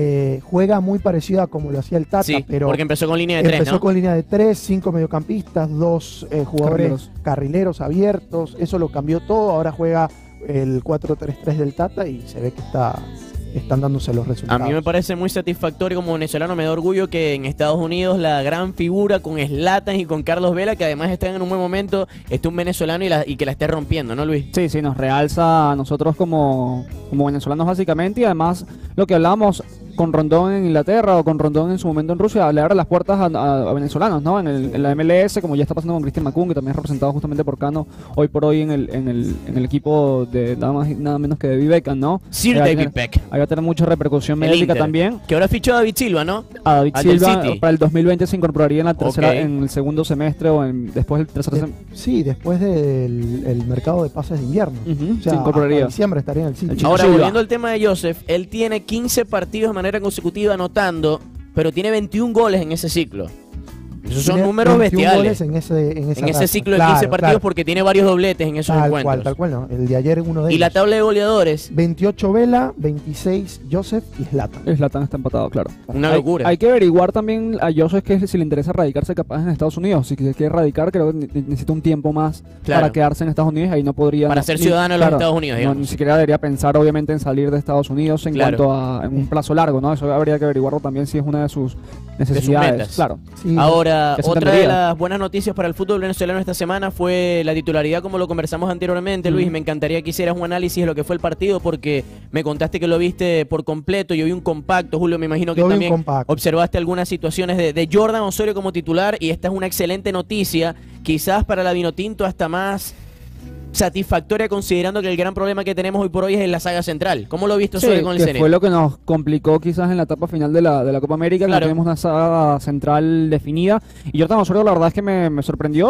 juega muy parecido a como lo hacía el Tata. Sí, pero porque empezó con línea de 3, empezó ¿no? con línea de 3, 5 mediocampistas, 2 jugadores carrileros abiertos. Eso lo cambió todo. Ahora juega el 4-3-3 del Tata y se ve que están dándose los A resultados. mí me parece muy satisfactorio como venezolano, me da orgullo que en Estados Unidos la gran figura con Zlatan y con Carlos Vela, que además están en un buen momento, esté un venezolano y que la esté rompiendo, ¿no, Luis? Sí, sí, nos realza a nosotros como venezolanos básicamente, y además lo que hablábamos con Rondón en Inglaterra o con Rondón en su momento en Rusia, le abre las puertas a venezolanos, ¿no? En la MLS, como ya está pasando con Cristian Macún, que también es representado justamente por Cano hoy por hoy en el equipo de nada más y nada menos que David Beckham, ¿no? Sir David Beckham. Ahí va a tener mucha repercusión El mediática Inter, también. que ahora fichó a David Silva, ¿no? A David Al del Silva City. para el 2020 se incorporaría en la tercera, Ok. en el segundo semestre o después del tercer semestre. Sí, después del el mercado de pases de invierno. Ujú, O sea, se incorporaría. hasta diciembre estaría en el City. El Chico Ahora, Silva. volviendo al tema de Joseph, él tiene 15 partidos de manera consecutiva anotando, pero tiene 21 goles en ese ciclo. Esos son Tiene números 21 bestiales. goles en esa En ese racha. ciclo de 15 partidos, porque tiene varios dobletes en esos encuentros. Tal cual, ¿no? El de ayer uno de Y ellos. la tabla de goleadores, 28 Vela, 26 Joseph y Zlatan. Zlatan está empatado, claro. una locura. Hay que averiguar también a Joseph que si le interesa radicarse capaz en Estados Unidos. Si quiere radicar, creo que necesita un tiempo más Claro. para quedarse en Estados Unidos. Ahí no podría... Para no- ser ni- ciudadano de los claro, Estados Unidos, digamos. Ni siquiera debería pensar, obviamente, en salir de Estados Unidos en Claro. cuanto a en un plazo largo, ¿no? Eso habría que averiguarlo también si es una de sus necesidades. metas. Claro. Sí, Ahora, que se otra de entendería. las buenas noticias para el fútbol venezolano esta semana fue la titularidad, como lo conversamos anteriormente, Luis. Me encantaría que hicieras un análisis de lo que fue el partido, porque me contaste que lo viste por completo. Yo vi un compacto, Julio, me imagino que Yo vi un también compacto. observaste algunas situaciones de Jordan Osorio como titular, y esta es una excelente noticia, quizás para la Vinotinto hasta más satisfactoria, considerando que el gran problema que tenemos hoy por hoy es en la saga central. ¿Cómo lo viste Sí, Osorio con el que Zenit? fue lo que nos complicó quizás en la etapa final de la Copa América, que Claro. no tenemos una saga central definida. Y Jordan Osorio, la verdad es que me sorprendió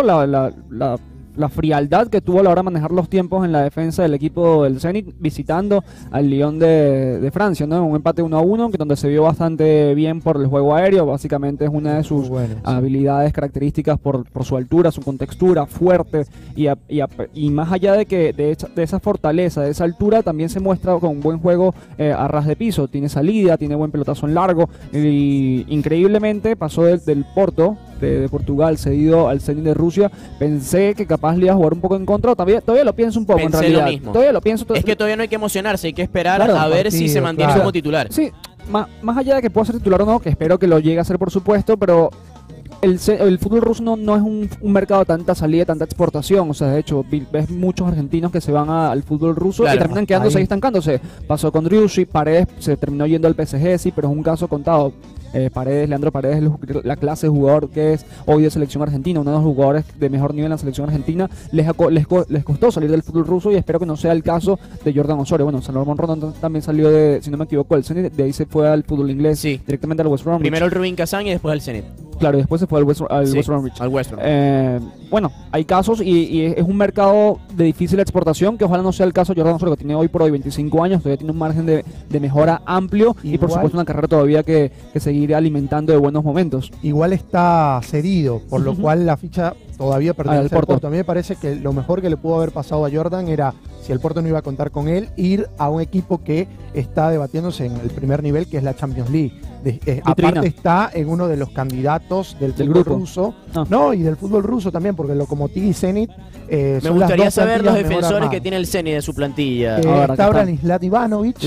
la frialdad que tuvo a la hora de manejar los tiempos en la defensa del equipo del Zenit, visitando al Lyon de Francia, ¿no? Un empate 1-1, que donde se vio bastante bien por el juego aéreo. Básicamente es una de sus Muy bueno, sí. habilidades características por su altura, su contextura, fuerte, y más allá de esa fortaleza, de esa altura, también se muestra con un buen juego a ras de piso. Tiene salida, tiene buen pelotazo en largo, y increíblemente pasó del Porto de Portugal cedido al Zenit de Rusia. Pensé que capaz le iba a jugar un poco en contra, todavía lo pienso un poco. Pensé en realidad lo mismo. todavía lo pienso. Es que todavía no hay que emocionarse, hay que esperar Claro, a ver si partido, se mantiene claro. como titular. Sí, más allá de que pueda ser titular o no, que espero que lo llegue a ser por supuesto, pero el fútbol ruso no es un mercado de tanta salida, tanta exportación. O sea, de hecho, ves muchos argentinos que se van al fútbol ruso Claro, y terminan quedándose ahí. ahí estancándose. Pasó con Driussi, Paredes se terminó yendo al PSG, sí, pero es un caso contado. Paredes, Leandro Paredes, la clase de jugador que es hoy de selección argentina, uno de los jugadores de mejor nivel en la selección argentina, les costó salir del fútbol ruso y espero que no sea el caso de Jordan Osorio. Bueno, Salomón Rondón también salió de, si no me equivoco, del Zenit, de ahí se fue al fútbol inglés, directamente al West Bromwich. Primero el Rubin Kazan y después al Zenit. Claro, y después se fue al West Bromwich. Al West Bromwich. Bueno, hay casos y es un mercado de difícil exportación, que ojalá no sea el caso de Jordan Osorio, que tiene hoy por hoy 25 años, todavía tiene un margen de mejora amplio y por supuesto una carrera todavía que seguir alimentando de buenos momentos. Igual está cedido, por lo cual la ficha todavía pertenece al Porto. A mí me parece que lo mejor que le pudo haber pasado a Jordan era, si el Porto no iba a contar con él, ir a un equipo que está debatiéndose en el primer nivel, que es la Champions League. Aparte está en uno de los candidatos del fútbol grupo ruso. No, y del fútbol ruso también, porque Lokomotiv y Zenit me gustaría saber los defensores que tiene el Zenit de su plantilla. Está Branislav Ivanovic,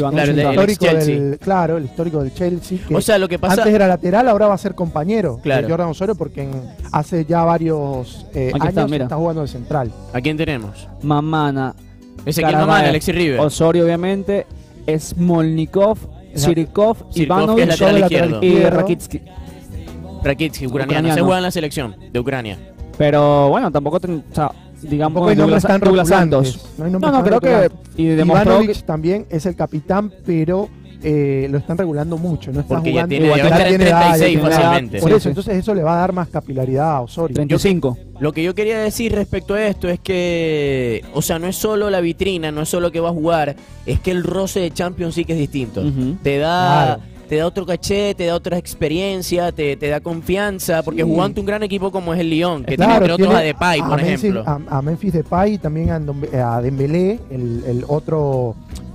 el histórico del Chelsea, que o sea, lo que pasa, antes era lateral, ahora va a ser compañero de Jordan Osorio, porque hace ya varios años está jugando de central. ¿A quién tenemos? Mamana. Ese que es Mamana, Alexis River. Osorio, obviamente, Smolnikov, Sirikov, Ivanovic y Rakitsky. Rakitsky, ucraniano. Se juega en la selección de Ucrania. Pero bueno, tampoco, digamos, Douglas Santos. No, creo que Ivanovic también es el capitán, pero lo están regulando mucho, no está porque jugando. Ya tiene 36 fácilmente. Por eso, entonces eso le va a dar más capilaridad a Osorio. 35. Lo que yo quería decir respecto a esto es que, o sea, no es solo la vitrina, no es solo que va a jugar, es que el roce de Champions sí que es distinto. Te da otro caché, te da otra experiencia, te da confianza, porque jugando un gran equipo como es el Lyon, que tiene entre otros a Depay, por ejemplo. A Memphis Depay y también a Dembélé, el otro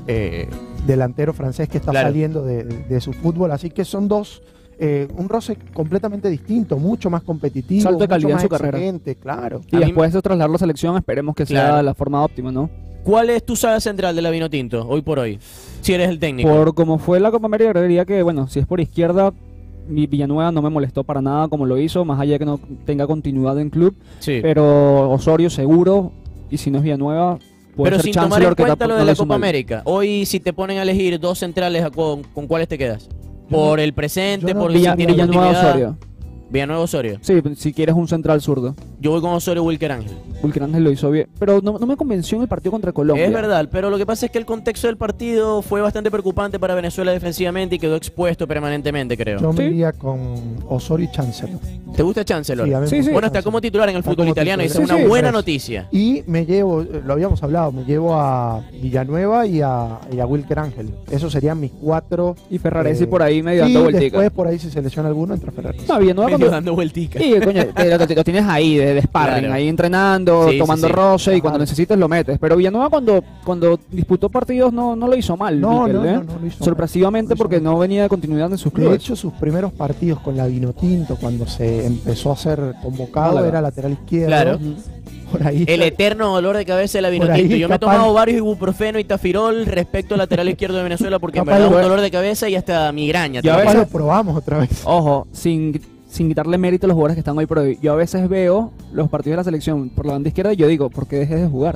delantero francés que está saliendo de su fútbol, así que son dos, un roce completamente distinto, mucho más competitivo, salto de calidad en su carrera, claro. Y después de trasladarlo a selección, esperemos que sea la forma óptima, ¿no? ¿Cuál es tu saga central de la Vinotinto hoy por hoy? Si eres el técnico. Por como fue la Copa América, diría que, bueno, si es por izquierda, Villanueva no me molestó para nada como lo hizo, más allá de que no tenga continuidad en club, pero Osorio seguro, y si no es Villanueva, pero sin tomar en cuenta lo de la Copa América, hoy si te ponen a elegir dos centrales, ¿con cuáles te quedas? ¿Por el presente? ¿Por Villanueva Osorio? Villanueva Osorio. Sí, si quieres un central zurdo. Yo voy con Osorio Wilker Ángel. Wilker Ángel lo hizo bien, pero no me convenció en el partido contra Colombia. Es verdad, pero lo que pasa es que el contexto del partido fue bastante preocupante para Venezuela defensivamente y quedó expuesto permanentemente, creo. Yo me iría con Osorio y Chancellor. ¿Te gusta Chancellor? Sí, bueno, está como titular en el fútbol italiano y es una buena noticia. Y me llevo, lo habíamos hablado, me llevo a Villanueva y a Wilker Ángel. Esos serían mis 4. Y Ferraresi por ahí medio dando vueltica. Después por ahí si se lesiona alguno, entra Ferraresi. No, Villanueva medio dando vueltica. Sí, coño, lo tienes ahí de sparring, ahí entrenando, tomando roce, y cuando necesites lo metes. Pero Villanueva cuando disputó partidos no lo hizo mal. No lo hizo sorpresivamente mal. Porque no venía de continuidad en sus clubes. De hecho, sus primeros partidos con la Vinotinto, cuando se empezó a ser convocado, era lateral izquierdo. Claro. Por ahí el eterno dolor de cabeza de la Vinotinto. Yo me he tomado varios ibuprofeno y tafirol respecto al lateral izquierdo de Venezuela porque en verdad es un dolor de cabeza y hasta migraña. Ya a veces lo probamos otra vez. Ojo, sin quitarle mérito a los jugadores que están hoy por hoy. Yo a veces veo los partidos de la selección por la banda izquierda y yo digo, ¿por qué dejes de jugar?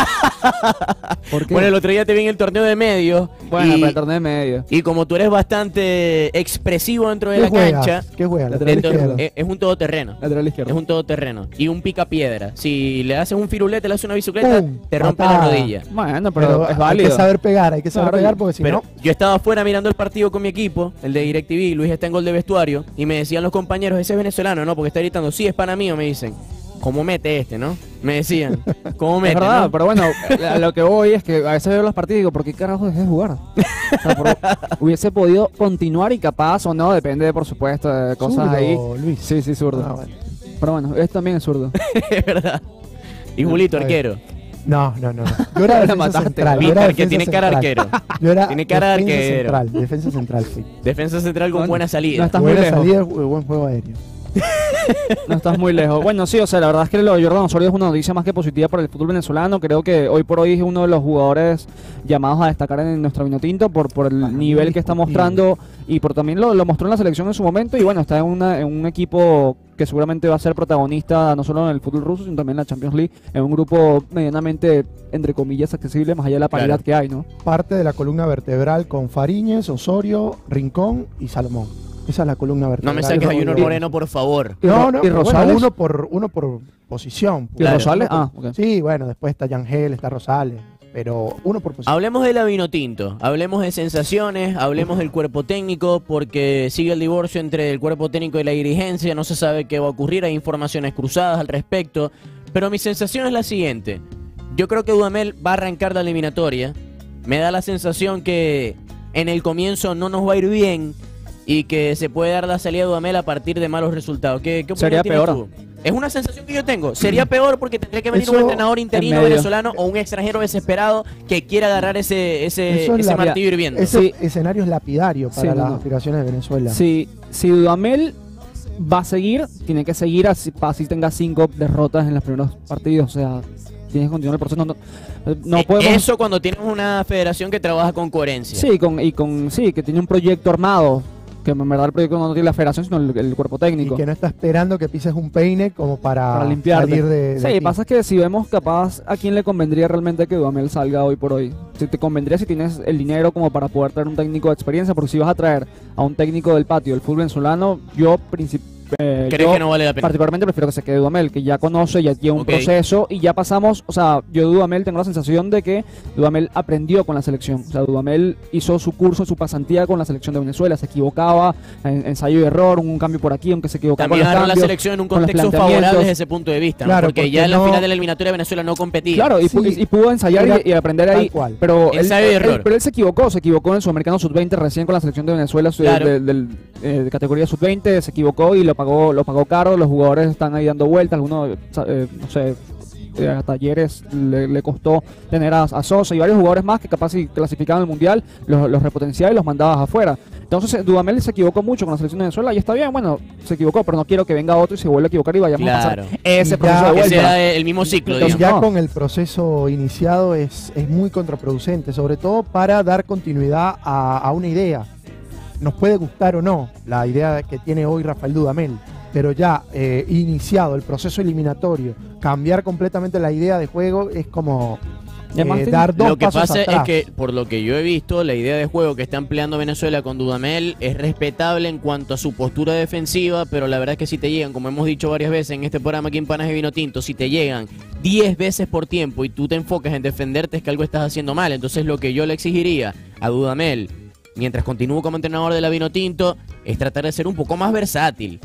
Bueno, el otro día te vi en el torneo de medio. Bueno, para el torneo de medio. Y como tú eres bastante expresivo dentro de la cancha. ¿Qué juegas? Es un todoterreno. Lateral izquierdo. Es un todoterreno. Y un picapiedra. Si le haces un firulete, le haces una bicicleta, te rompe la rodilla. Bueno, pero es válido. Hay que saber pegar, porque si no... Yo estaba afuera mirando el partido con mi equipo, el de DirecTV, Luis está en gol de vestuario, y me decían los compañeros, ese es venezolano, ¿no? Porque está gritando, sí, es pana mío, me dicen. ¿Cómo mete este, no? Me decían. ¿Cómo mete, es verdad, ¿no? Pero bueno, a lo que voy es que a veces veo los partidos y digo, ¿por qué carajo dejé de jugar? O sea, hubiese podido continuar y capaz o no, depende, por supuesto, de cosas zurdo, ahí. Luis. Sí, zurdo. Bueno. Pero bueno, este también es zurdo. Es verdad. Y Julito, arquero. No. Yo era defensa central. Víctor, que tiene cara arquero. Tiene cara arquero. Defensa central, sí. Defensa central con buena salida. No estás muy lejos. Salida, buen juego aéreo. No estás muy lejos. Bueno, sí, o sea, la verdad es que lo de Jordan Osorio es una noticia más que positiva para el fútbol venezolano. Creo que hoy por hoy es uno de los jugadores llamados a destacar en nuestra Vinotinto por el nivel que está mostrando y por también lo mostró en la selección en su momento. Y bueno, está en un equipo que seguramente va a ser protagonista no solo en el fútbol ruso, sino también en la Champions League, en un grupo medianamente, entre comillas, accesible, más allá de la paridad que hay, ¿no? Parte de la columna vertebral con Fariñez, Osorio, Rincón y Salomón. Esa es la columna vertebral. No me saques a Junior Moreno, por favor. No, ¿Y Rosales? Bueno, uno por posición. ¿Y Rosales? Okay. Sí, bueno, después está Yangel, está Rosales, pero uno por posición. Hablemos de la Vinotinto, hablemos de sensaciones, hablemos del cuerpo técnico, porque sigue el divorcio entre el cuerpo técnico y la dirigencia, no se sabe qué va a ocurrir, hay informaciones cruzadas al respecto, pero mi sensación es la siguiente. Yo creo que Dudamel va a arrancar la eliminatoria, me da la sensación que en el comienzo no nos va a ir bien, y que se puede dar la salida de Dudamel a partir de malos resultados. ¿Qué sería peor? Tú? Es una sensación que yo tengo. Sería peor porque tendría que venir un entrenador interino venezolano o un extranjero desesperado que quiera agarrar ese martillo hirviendo. Ese escenario es lapidario para las aspiraciones de Venezuela. Si Dudamel va a seguir, tiene que seguir así tenga 5 derrotas en los primeros partidos. O sea, tienes que continuar el proceso. No podemos... Eso cuando tienes una federación que trabaja con coherencia. Sí, que tiene un proyecto armado. Que en verdad el proyecto no tiene la federación, sino el cuerpo técnico. Y que no está esperando que pises un peine como para limpiarte. Salir de sí, pasa es que si vemos capaz a quién le convendría realmente que Dudamel salga hoy por hoy. Si te convendría si tienes el dinero como para poder traer un técnico de experiencia, porque si vas a traer a un técnico del patio del fútbol venezolano, ¿crees que no vale la pena? Particularmente prefiero que se quede Dudamel, que ya conoce, ya lleva un proceso y ya pasamos, o sea, yo de Dudamel tengo la sensación de que Dudamel aprendió con la selección, o sea, Dudamel hizo su curso, su pasantía con la selección de Venezuela, se equivocaba, ensayo y error, un cambio por aquí, aunque se equivocaba con los cambios, la selección en un contexto favorable desde ese punto de vista, claro, porque ya en la final de la eliminatoria Venezuela no competía. Claro, y pudo ensayar y aprender ahí, pero él se equivocó en Sudamericano Sub-20 recién con la selección de Venezuela, de categoría Sub-20, se equivocó y lo pagó caro, los jugadores están ahí dando vueltas, algunos, no sé, a Talleres le costó tener a Sosa y varios jugadores más que capaz si clasificaban al Mundial, los repotenciaba y los mandabas afuera. Entonces Dudamel se equivocó mucho con la selección de Venezuela y está bien, bueno, se equivocó, pero no quiero que venga otro y se vuelva a equivocar y vayamos a pasar ese proceso de vuelta. Que sea el mismo ciclo, digamos. Ya con el proceso iniciado es muy contraproducente, sobre todo para dar continuidad a una idea. Nos puede gustar o no la idea que tiene hoy Rafael Dudamel, pero ya iniciado el proceso eliminatorio, cambiar completamente la idea de juego es como dar dos pasos atrás. Lo que pasa es que, por lo que yo he visto, la idea de juego que está empleando Venezuela con Dudamel es respetable en cuanto a su postura defensiva, pero la verdad es que si te llegan, como hemos dicho varias veces en este programa aquí en Panas de Vino Tinto, si te llegan 10 veces por tiempo y tú te enfocas en defenderte, es que algo estás haciendo mal. Entonces lo que yo le exigiría a Dudamel, mientras continúo como entrenador de la Vinotinto, es tratar de ser un poco más versátil.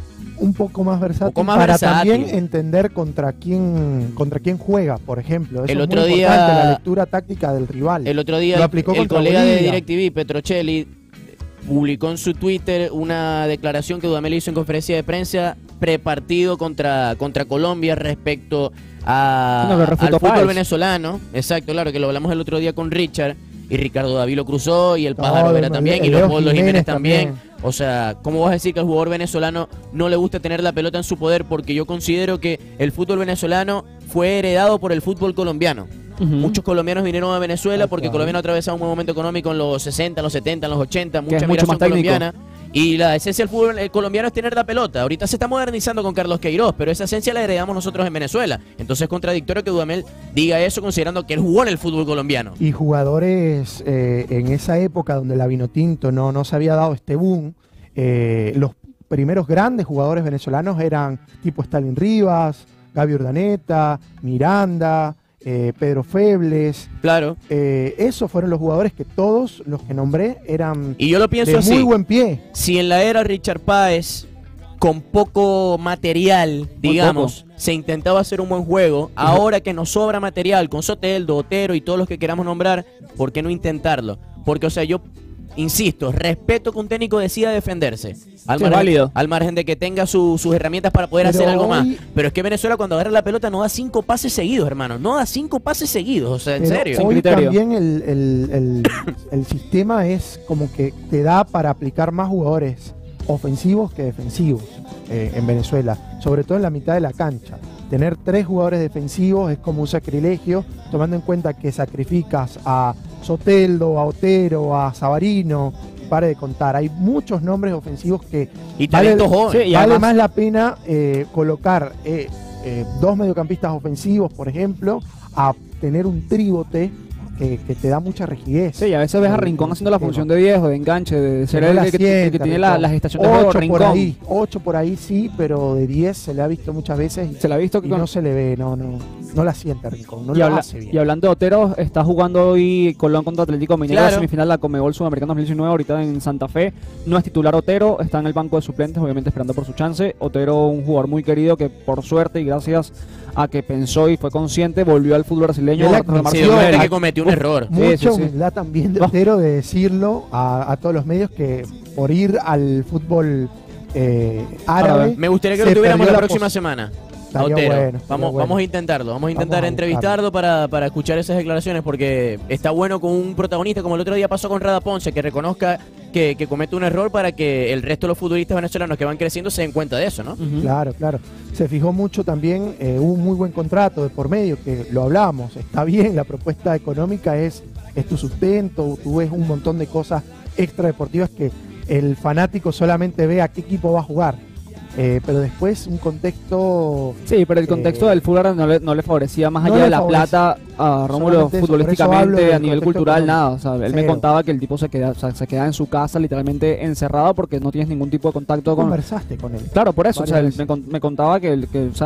Para también entender contra quién juega, por ejemplo. Eso el es otro muy día, importante, la lectura táctica del rival. El otro día el colega de DirecTV, Petrocelli, publicó en su Twitter una declaración que Dudamel hizo en conferencia de prensa prepartido contra Colombia respecto al fútbol venezolano. Exacto, claro, que lo hablamos el otro día con Richard. Y Ricardo David lo cruzó, y el Pájaro Vera también, y Leopoldo Jiménez también. O sea, ¿cómo vas a decir que al jugador venezolano no le gusta tener la pelota en su poder? Porque yo considero que el fútbol venezolano fue heredado por el fútbol colombiano. Muchos colombianos vinieron a Venezuela porque Colombia atravesaba un buen momento económico en los 60, en los 70, en los 80, mucha migración colombiana. Y la esencia del fútbol colombiano es tener la pelota. Ahorita se está modernizando con Carlos Queiroz, pero esa esencia la heredamos nosotros en Venezuela. Entonces es contradictorio que Dudamel diga eso considerando que él jugó en el fútbol colombiano. Y jugadores en esa época donde la Vinotinto no se había dado este boom, los primeros grandes jugadores venezolanos eran tipo Stalin Rivas, Gaby Urdaneta, Miranda, Pedro Febles. Claro. Esos fueron los jugadores que todos los que nombré eran y yo lo pienso de así, muy buen pie. Si en la era Richard Páez, con poco material, digamos, se intentaba hacer un buen juego, ahora que nos sobra material, con Soteldo, Otero y todos los que queramos nombrar, ¿por qué no intentarlo? Porque, o sea, yo insisto, respeto que un técnico decida defenderse. Al margen de que tenga sus herramientas para poder hacer algo más. Pero es que Venezuela cuando agarra la pelota no da 5 pases seguidos, hermano. No da 5 pases seguidos, o sea, en serio. Hoy también el sistema es como que te da para aplicar más jugadores ofensivos que defensivos en Venezuela. Sobre todo en la mitad de la cancha. Tener 3 jugadores defensivos es como un sacrilegio, tomando en cuenta que sacrificas a Soteldo, a Otero, a Savarino, pare de contar. Hay muchos nombres ofensivos que vale más la pena colocar 2 mediocampistas ofensivos, por ejemplo, a tener un tríbote que te da mucha rigidez. Sí, a veces ves a Rincón haciendo la función de 10 o de enganche, de ser el que tiene la gestación de juego. Rincón. 8 por ahí sí, pero de 10 se le ha visto muchas veces y, se le ha visto que no se le ve, no la siente Rincón, no lo hace bien. Y hablando de Otero, está jugando hoy Colón contra Atlético Mineiro, la semifinal de la Conmebol Sudamericana 2019, ahorita en Santa Fe. No es titular Otero, está en el banco de suplentes, obviamente esperando por su chance. Otero, un jugador muy querido que por suerte y gracias a que pensó y fue consciente, volvió al fútbol brasileño. Que cometió un error. Mucha humildad también de Otero de decirlo a todos los medios que por ir al fútbol árabe. Me gustaría que lo tuviéramos la próxima semana. Bueno, vamos a intentarlo, vamos a intentar entrevistarlo para escuchar esas declaraciones, porque está bueno con un protagonista como el otro día pasó con Rada Ponce, que reconozca que comete un error para que el resto de los futbolistas venezolanos que van creciendo se den cuenta de eso, ¿no? Claro. Se fijó mucho también, hubo un muy buen contrato de por medio, que lo hablamos, está bien, la propuesta económica es tu sustento, tú ves un montón de cosas extradeportivas que el fanático solamente ve a qué equipo va a jugar. Pero después un contexto... Sí, pero el contexto del fútbol no le favorecía más allá de la plata a Rómulo futbolísticamente, a nivel cultural, nada. O sea, él me contaba que el tipo se queda en su casa literalmente encerrado porque no tienes ningún tipo de contacto con... ¿Conversaste con él? Claro, por eso. O sea, él me contaba que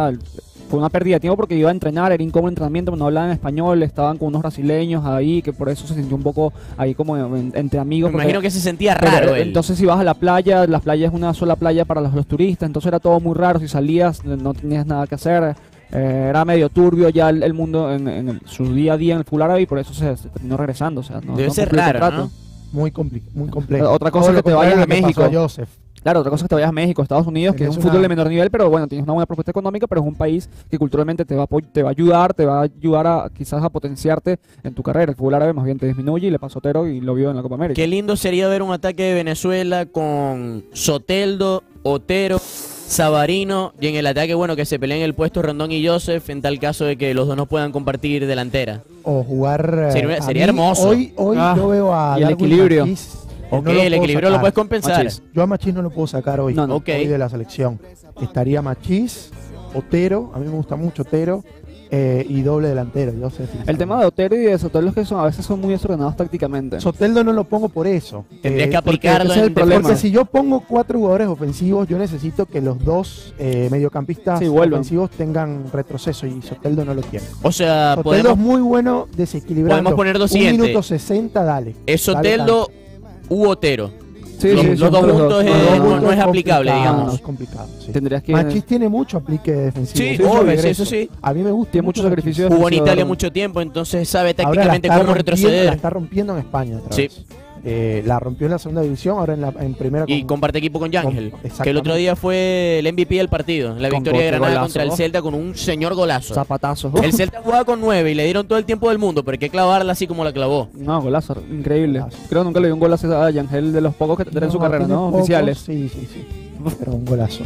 fue una pérdida de tiempo porque iba a entrenar, era incómodo el entrenamiento, no hablaban español, estaban con unos brasileños ahí, que por eso se sintió un poco ahí como entre amigos. Me imagino que se sentía raro él. Entonces si vas a la playa es una sola playa para los turistas, entonces era todo muy raro, si salías no tenías nada que hacer, era medio turbio ya el mundo en su día a día en el fútbol árabe y por eso se terminó regresando. O sea, debe ser raro, ¿no? Muy complejo. Otra cosa es que te vayas a México. Claro, otra cosa es que te vayas a México, Estados Unidos, que es un fútbol de menor nivel, pero bueno, tienes una buena propuesta económica, pero es un país que culturalmente te va a ayudar a quizás a potenciarte en tu carrera. El fútbol árabe más bien te disminuye y le pasó a Otero y lo vio en la Copa América. Qué lindo sería ver un ataque de Venezuela con Soteldo, Otero, Savarino y en el ataque, bueno, que se peleen el puesto Rondón y Joseph en tal caso de que los dos no puedan compartir delantera. O jugar... Sería hermoso. Hoy yo veo a... Y el equilibrio. El equilibrio lo puedes compensar. Machís. Yo a Machís no lo puedo sacar hoy, hoy de la selección. Estaría Machís, Otero, a mí me gusta mucho Otero, y doble delantero. El tema de Otero y de Soteldo es que a veces son muy desordenados tácticamente. Soteldo no lo pongo por eso. Tendrías que aplicarlo. Porque si yo pongo 4 jugadores ofensivos, yo necesito que los 2 mediocampistas ofensivos tengan retroceso y Soteldo no lo tiene. O sea, Soteldo es muy bueno desequilibrando. Podemos poner lo siguiente. 1 minuto 60, dale. Es Soteldo u Otero. Los dos juntos no es aplicable, digamos. Es complicado, sí. Machís tiene mucho aplique defensivo. Sí, obvio, eso sí. A mí me gusta. Tiene muchos sacrificios. Jugó en Italia mucho tiempo, entonces sabe tácticamente cómo retroceder. La está rompiendo en España otra vez. La rompió en la segunda división, ahora en primera. Y comparte equipo con Yángel, que el otro día fue el MVP del partido, la victoria de Granada contra el Celta con un señor golazo. Zapatazo. El Celta jugaba con 9 y le dieron todo el tiempo del mundo, pero hay que clavarla así como la clavó. No, golazo, increíble. Creo que nunca le dio un golazo a Yángel, de los pocos que tendrá en su carrera, ¿no? Pocos, oficiales. Sí. Pero un golazo.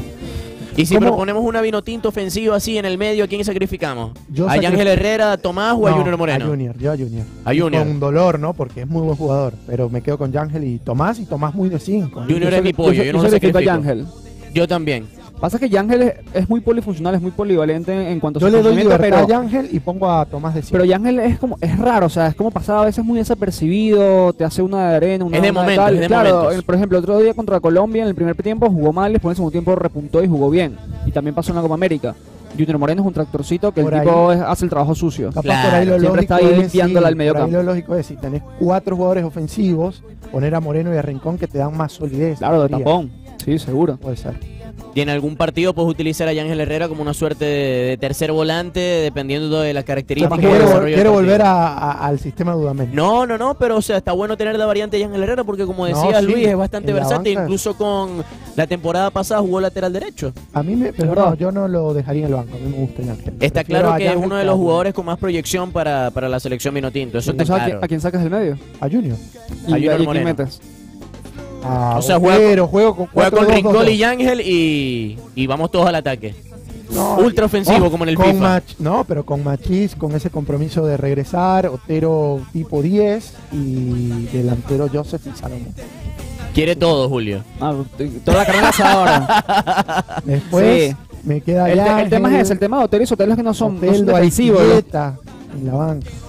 Y si proponemos una Vinotinto ofensivo así en el medio, ¿a quién sacrificamos? ¿A Yángel Herrera, a Tomás o a Junior Moreno? Yo a Junior. A Junior. Con dolor, ¿no? Porque es muy buen jugador. Pero me quedo con Yángel y Tomás muy de 5. Junior es mi pollo, yo no lo sacrifico a Yángel. Yo también. Pasa que Yángel es muy polifuncional, es muy polivalente en cuanto a su conocimiento. Yo le doy libertad a Yángel y pongo a Tomás de 5. Pero Yángel es raro, o sea, es como pasado a veces muy desapercibido, te hace una de arena, una es de momento, es de momentos. Por ejemplo, el otro día contra Colombia en el primer tiempo jugó mal, después en el segundo tiempo repuntó y jugó bien. Y también pasó en la Copa América. Junior Moreno es un tractorcito que por el tipo hace el trabajo sucio. Capaz por ahí lo siempre lógico está ahí limpiándola al medio campo. Lo lógico es, si tenés 4 jugadores ofensivos, poner a Moreno y a Rincón que te dan más solidez. Claro, de tapón. Sí, seguro. Puede ser. Y en algún partido puedes utilizar a Yángel Herrera como una suerte de tercer volante, dependiendo de las características. Quiero volver al sistema de Dudamel. No, pero o sea, está bueno tener la variante de Yángel Herrera porque como decía Luis, es bastante versátil. Incluso con la temporada pasada jugó lateral derecho. A mí pero yo no lo dejaría en el banco. A mí me gusta Yángel. Está claro que es uno de los jugadores con más proyección para la selección Vinotinto. Eso está claro. ¿A quién sacas del medio? A Junior. ¿A Junior quién metes? O sea, juega con Rincón y Yángel y vamos todos al ataque. Ultra ofensivo como en el FIFA. Pero con Machís, con ese compromiso de regresar, Otero tipo 10 y delantero Joseph y Salomón. Quiere todo, Julio. Toda la carrera ahora. Después me queda el tema es ese, el tema de Otero y Sotelo es que no son defensivos. En la banca.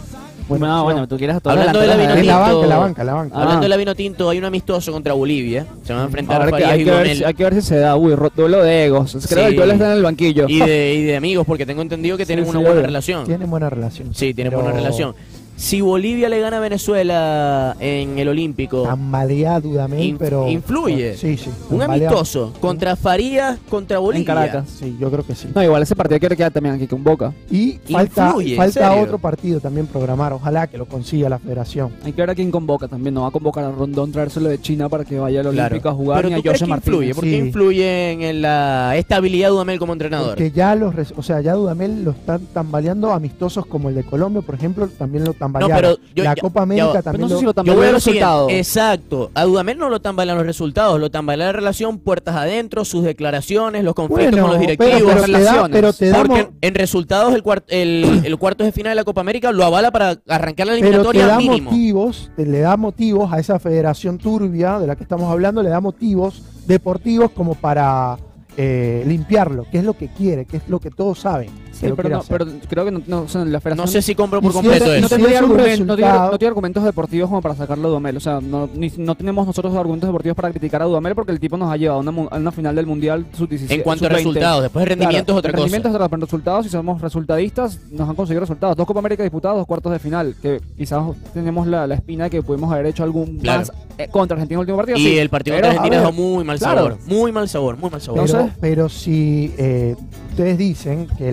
Bueno, tú quieres hablando de la vino tinto, la banca. Hablando de la vino tinto, hay un amistoso contra Bolivia. Se van a enfrentar Farías y Dudamel. Hay que ver si se da, duelo de egos. Creo que el duelo está en el banquillo. Y de amigos, porque tengo entendido que tienen una buena relación. Tienen buena relación. Sí, tienen buena relación. Si Bolivia le gana a Venezuela en el Olímpico, tambalea Dudamel, pero influye. Sí. Un amistoso contra Farías contra Bolivia. En Caracas. Sí, yo creo que sí. No, igual ese partido quiere quedar también aquí con Boca. Y falta otro partido también programar. Ojalá que lo consiga la Federación. Hay que ver a quién convoca también. No va a convocar a Rondón, traérselo de China para que vaya al Olímpico a jugar. Pero ni a José Martínez. Influye? ¿Por qué influye en la estabilidad de Dudamel como entrenador? Porque ya ya Dudamel lo están tambaleando amistosos como el de Colombia, por ejemplo, también lo tambalearon. La Copa América también lo tambalean los resultados. Exacto. A Dudamel no lo tambalean los resultados, lo tambalean la relación puertas adentro, sus declaraciones, los conflictos con los directivos, las relaciones. Porque en resultados el cuartos de final de la Copa América lo avala para arrancar la eliminatoria mínimo. Le da motivos a esa federación turbia de la que estamos hablando, le da motivos deportivos como para limpiarlo, que es lo que quiere, que es lo que todos saben. Sí, pero creo que la federación... No sé si compro por completo eso. No tiene argumentos deportivos como para sacarlo a Dudamel. O sea, no tenemos nosotros argumentos deportivos para criticar a Dudamel porque el tipo nos ha llevado a una final del Mundial sub-17. En cuanto a resultados, después de rendimientos otra cosa. Rendimientos otra cosa, pero resultados, si somos resultadistas, nos han conseguido resultados. 2 Copa América disputadas, 2 cuartos de final, que quizás tenemos la espina de que pudimos haber hecho algún más contra Argentina en el último partido. Y el partido contra Argentina dejó muy mal sabor. Muy mal sabor. Pero si ustedes dicen que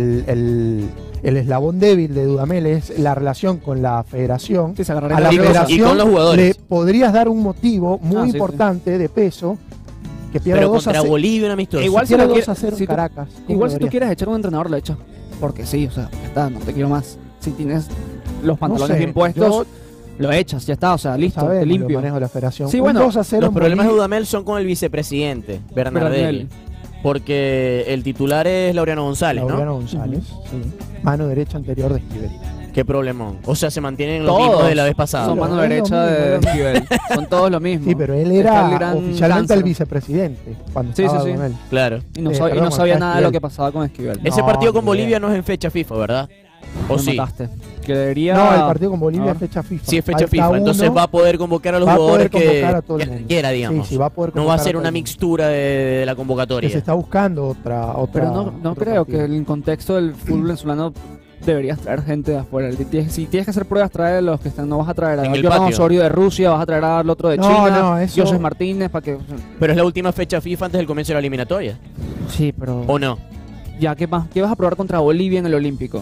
el eslabón débil de Dudamel es la relación con la federación, a la federación y con los jugadores. le podrías dar un motivo muy importante de peso que pierda 2-0 contra Bolivia un amistoso. Igual si lo quieres hacer en Caracas. Igual si tú quieres echar un entrenador lo echas, porque sí, o sea, ya está, no te quiero más. Si tienes los pantalones bien puestos, lo echas, ya está, o sea, listo, te limpio. Manejo de la federación. Sí, bueno, los problemas de Dudamel son con el vicepresidente, Bernardelli. Porque el titular es Laureano González, ¿no? Laureano González, sí. Mano derecha anterior de Esquivel. Qué problemón. O sea, se mantienen los mismos de la vez pasada. Son mano derecha de Esquivel. Son todos lo mismo. Sí, pero él era oficialmente el vicepresidente cuando estaba con él. Claro. Y no sabía nada de lo que pasaba con Esquivel. Ese partido con Bolivia no es en fecha FIFA, ¿verdad? ¿O sí? No, el partido con Bolivia es fecha FIFA. Sí, es fecha FIFA. Entonces va a poder convocar a los jugadores que quiera, digamos. Sí, va a poder no va a ser una mixtura de la convocatoria. Que se está buscando otra. Pero no creo que en el contexto del fútbol venezolano deberías traer gente de afuera. Si tienes que hacer pruebas, trae los que están. No vas a traer a Johan Osorio de Rusia, vas a traer al otro de China, José Martínez, para que... Pero es la última fecha FIFA antes del comienzo de la eliminatoria. Sí, pero... ¿O no? Ya, ¿qué vas a probar contra Bolivia en el Olímpico?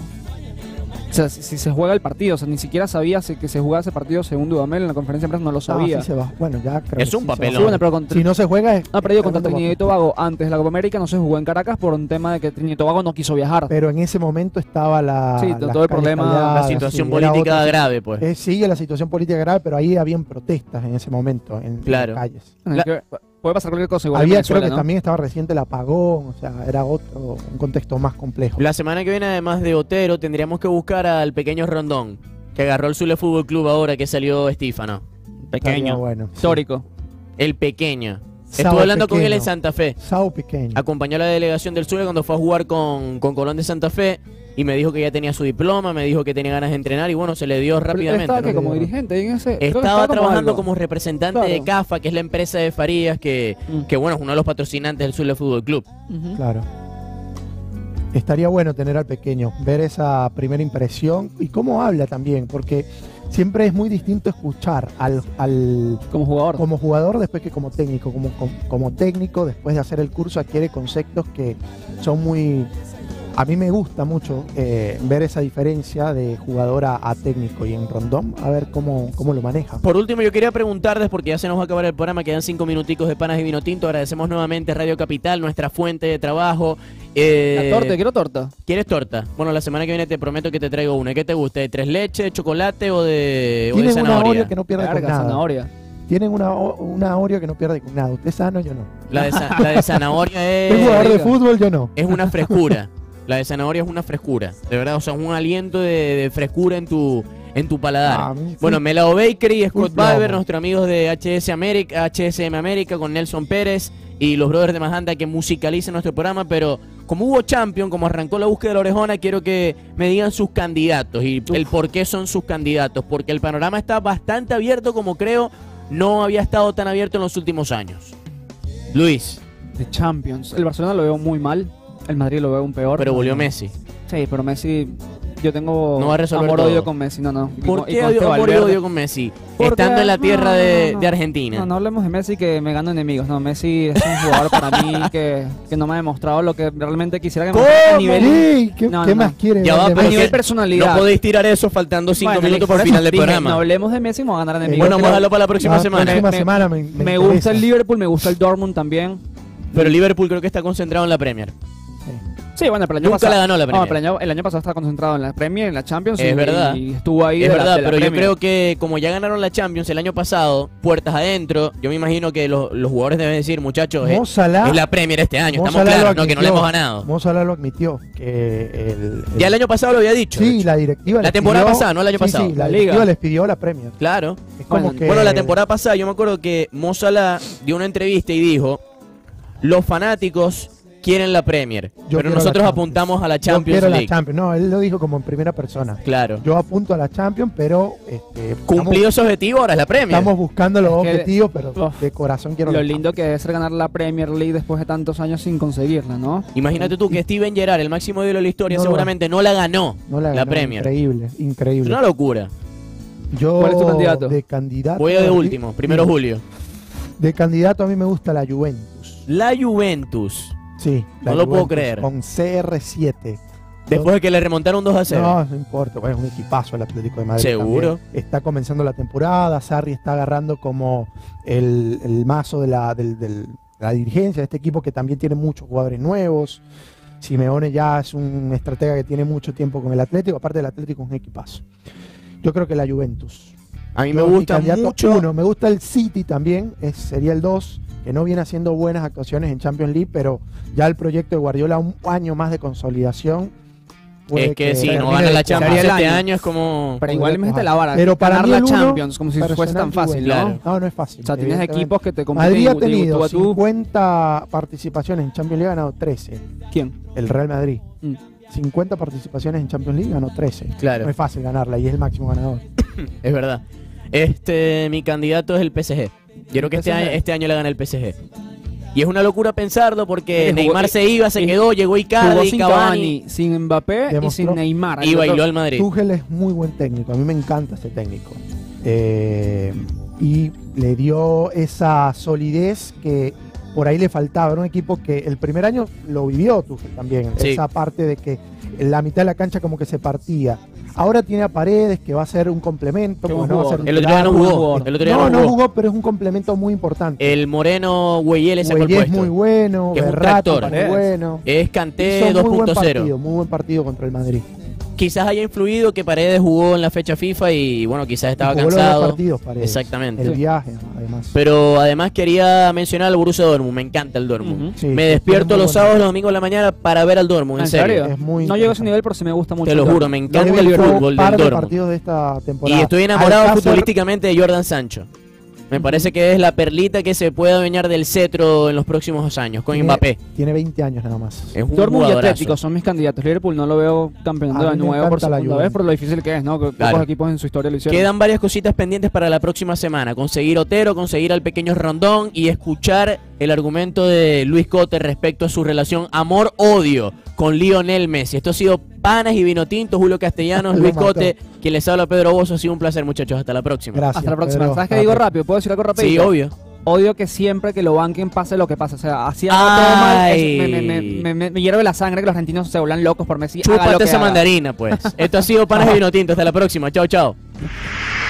O sea, si se juega el partido, o sea, ni siquiera sabía que se jugaba ese partido según Dudamel en la conferencia de prensa, no lo sabía. Sí se va. Bueno, ya creo es un papelón. Sí, bueno, pero si no se juega ha perdido contra Trinidad y Tobago antes de la Copa América, no se jugó en Caracas por un tema de que Trinidad y Tobago no quiso viajar. Pero en ese momento estaba todo el problema, la situación política grave, pues. Sigue la situación política grave, pero ahí habían protestas en ese momento en las calles. Puede pasar cualquier cosa igual. Creo que también estaba reciente el apagón, o sea, era un contexto más complejo. La semana que viene, además de Otero, tendríamos que buscar al pequeño Rondón, que agarró el Zulia Fútbol Club ahora que salió Estífano. Pequeño, histórico. El pequeño. Estuve hablando con él en Santa Fe. Sao Pequeño. Acompañó a la delegación del Zulia cuando fue a jugar con Colón de Santa Fe. Y me dijo que ya tenía su diploma, me dijo que tenía ganas de entrenar y bueno, se le dio rápidamente. ¿Estaba como dirigente en ese? Estaba trabajando como representante de CAFA, que es la empresa de Farías, que bueno, es uno de los patrocinantes del Zulia Fútbol Club. Claro. Estaría bueno tener al pequeño, ver esa primera impresión y cómo habla también, porque siempre es muy distinto escuchar al como jugador después que como técnico. Como técnico, después de hacer el curso, adquiere conceptos que son muy... A mí me gusta mucho ver esa diferencia de jugador a técnico, y en Rondón a ver cómo lo maneja. Por último, yo quería preguntarles, porque ya se nos va a acabar el programa, quedan 5 minuticos de Panas y Vino Tinto. Agradecemos nuevamente Radio Capital, nuestra fuente de trabajo. Quiero torta. ¿Quieres torta? Bueno, la semana que viene te prometo que te traigo una. ¿Qué te gusta? ¿De 3 leches, de chocolate o de zanahoria? Una Oreo que no pierde con nada. Zanahoria. Tienen una Oreo que no pierde con nada. Usted es sano, yo no. La de zanahoria es... ¿Es jugador de fútbol? Yo no. Es una frescura. La de zanahoria es una frescura, de verdad, o sea, un aliento de frescura en tu paladar. Bueno, Melao Bakery, Scott Barber, nuestros amigos de HSM América, con Nelson Pérez y los brothers de Majanda que musicalizan nuestro programa, pero como hubo Champions, como arrancó la búsqueda de la orejona, quiero que me digan sus candidatos y el por qué son sus candidatos, porque el panorama está bastante abierto, como creo no había estado tan abierto en los últimos años. Luis. De Champions. El Barcelona lo veo muy mal, el Madrid lo veo un peor. Pero volvió Messi. Sí, pero Messi... Yo tengo amor-odio con Messi, no. ¿Por qué amor-odio con Messi? Estando en la tierra de Argentina. No hablemos de Messi que me gano enemigos. No, Messi es un jugador para mí que no me ha demostrado lo que realmente quisiera que me a nivel. ¿Qué más quiere? Ya va, a nivel personalidad. No podéis tirar eso faltando 5 minutos por el final del programa. No hablemos de Messi y vamos a ganar enemigos. Bueno, vamos a dejarlo para la próxima semana. Me gusta el Liverpool, me gusta el Dortmund también. Pero el Liverpool creo que está concentrado en la Premier. Sí, bueno, pero el año Nunca pasado la ganó la Premier. No, el año pasado estaba concentrado en la Premier, en la Champions. Es verdad. Y estuvo ahí. Es verdad, pero Premier. yo creo que como ya ganaron la Champions el año pasado, puertas adentro, yo me imagino que los jugadores deben decir, muchachos, es la Premier este año, estamos claros, no, que no la hemos ganado. Mo Salah lo admitió. Ya el año pasado lo había dicho. Sí, la directiva. La temporada pasada, no el año pasado. Sí, la directiva les pidió la Premier. Claro. Es como bueno, la temporada pasada yo me acuerdo que Mo Salah dio una entrevista y dijo, los fanáticos quieren la Premier, pero nosotros apuntamos a la Champions League. No, él lo dijo como en primera persona. Claro. Yo apunto a la Champions, pero cumplido su objetivo, ahora es la Premier. Estamos buscando los objetivos, pero de corazón quiero lo lindo que debe ser ganar la Premier League después de tantos años sin conseguirla, ¿no? Imagínate tú que Steven Gerrard, el máximo ídolo de la historia, seguramente no la ganó. La Premier. Increíble. Es una locura. ¿Cuál es tu candidato? De candidato. Voy a de último, primero Julio. De candidato a mí me gusta la Juventus. La Juventus. Sí, no lo puedo creer. Con CR7. Después de que le remontaron 2-0. No importa. Bueno, es un equipazo el Atlético de Madrid. Seguro. También. Está comenzando la temporada. Sarri está agarrando como el mazo de la dirigencia de este equipo que también tiene muchos jugadores nuevos. Simeone ya es un estratega que tiene mucho tiempo con el Atlético. Aparte del Atlético es un equipazo. Yo creo que la Juventus. A mí me gusta mucho. Me gusta el City también. Sería el 2. Que no viene haciendo buenas actuaciones en Champions League, pero ya el proyecto de Guardiola, un año más de consolidación. Es que si no gana la Champions este año es como... Pero igual me la vara. Pero para ganar mí la Champions, como si fuese tan fácil, claro. No es fácil. O sea, tienes equipos que te compiten. Madrid ha tenido 50 participaciones en Champions League, ha ganado 13. ¿Quién? El Real Madrid. 50 participaciones en Champions League, ganó 13. Claro. No es fácil ganarla y es el máximo ganador. Es verdad. Mi candidato es el PSG. Yo creo que este año le gana el PSG. Y es una locura pensarlo porque Neymar se iba, se quedó, llegó Icardi, Cavani, sin Mbappé y sin Neymar. Y bailó al Madrid. Tuchel es muy buen técnico, a mí me encanta ese técnico. Y le dio esa solidez que por ahí le faltaba. Era un equipo que el primer año lo vivió Tuchel también. Sí. Esa parte de que en la mitad de la cancha como que se partía. Ahora tiene a Paredes, que va a ser un complemento. No va a ser el otro día no jugó. No jugó, pero es un complemento muy importante. El moreno Güeyel sacó el puesto. Es muy bueno, que Berratti es muy bueno. Es Kanté 2.0. Muy buen partido contra el Madrid. Quizás haya influido que Paredes jugó en la fecha FIFA y bueno, quizás estaba cansado. Los partidos, Paredes. Exactamente. El viaje, además. Pero además quería mencionar al Borussia Dortmund. Me encanta el Dortmund. Sí, me despierto los sábados, los domingos de la mañana para ver al Dortmund. En serio. No llego a ese nivel, pero sí me gusta mucho. Te lo juro, me encanta el fútbol del Dortmund. Partidos de esta temporada. Y estoy enamorado futbolísticamente de Jordan Sancho. Me parece que es la perlita que se puede adueñar del cetro en los próximos años con Mbappé. Tiene 20 años nada más. Dortmund y Atlético son mis candidatos. Liverpool no lo veo campeonando de nuevo por segunda vez por lo difícil que es, ¿no? Que pocos equipos en su historia lo hicieron. Quedan varias cositas pendientes para la próxima semana. Conseguir Otero, conseguir al pequeño Rondón y escuchar el argumento de Luis Cote respecto a su relación amor-odio con Lionel Messi. Esto ha sido Panas y Vino Tinto, Julio Castellanos, Luis Cote, quien les habla Pedro Bozo. Ha sido un placer, muchachos. Hasta la próxima. Gracias, hasta la próxima. Pedro. ¿Sabes qué digo rápido? ¿Puedo decir algo rápido? Sí, obvio. Odio que siempre que lo banquen pase lo que pase. O sea, hacía todo mal. Me hierve la sangre que los argentinos se vuelvan locos por Messi. Chúpate esa mandarina, pues. Esto ha sido Panas y Vino Tinto. Hasta la próxima. Chao, chao.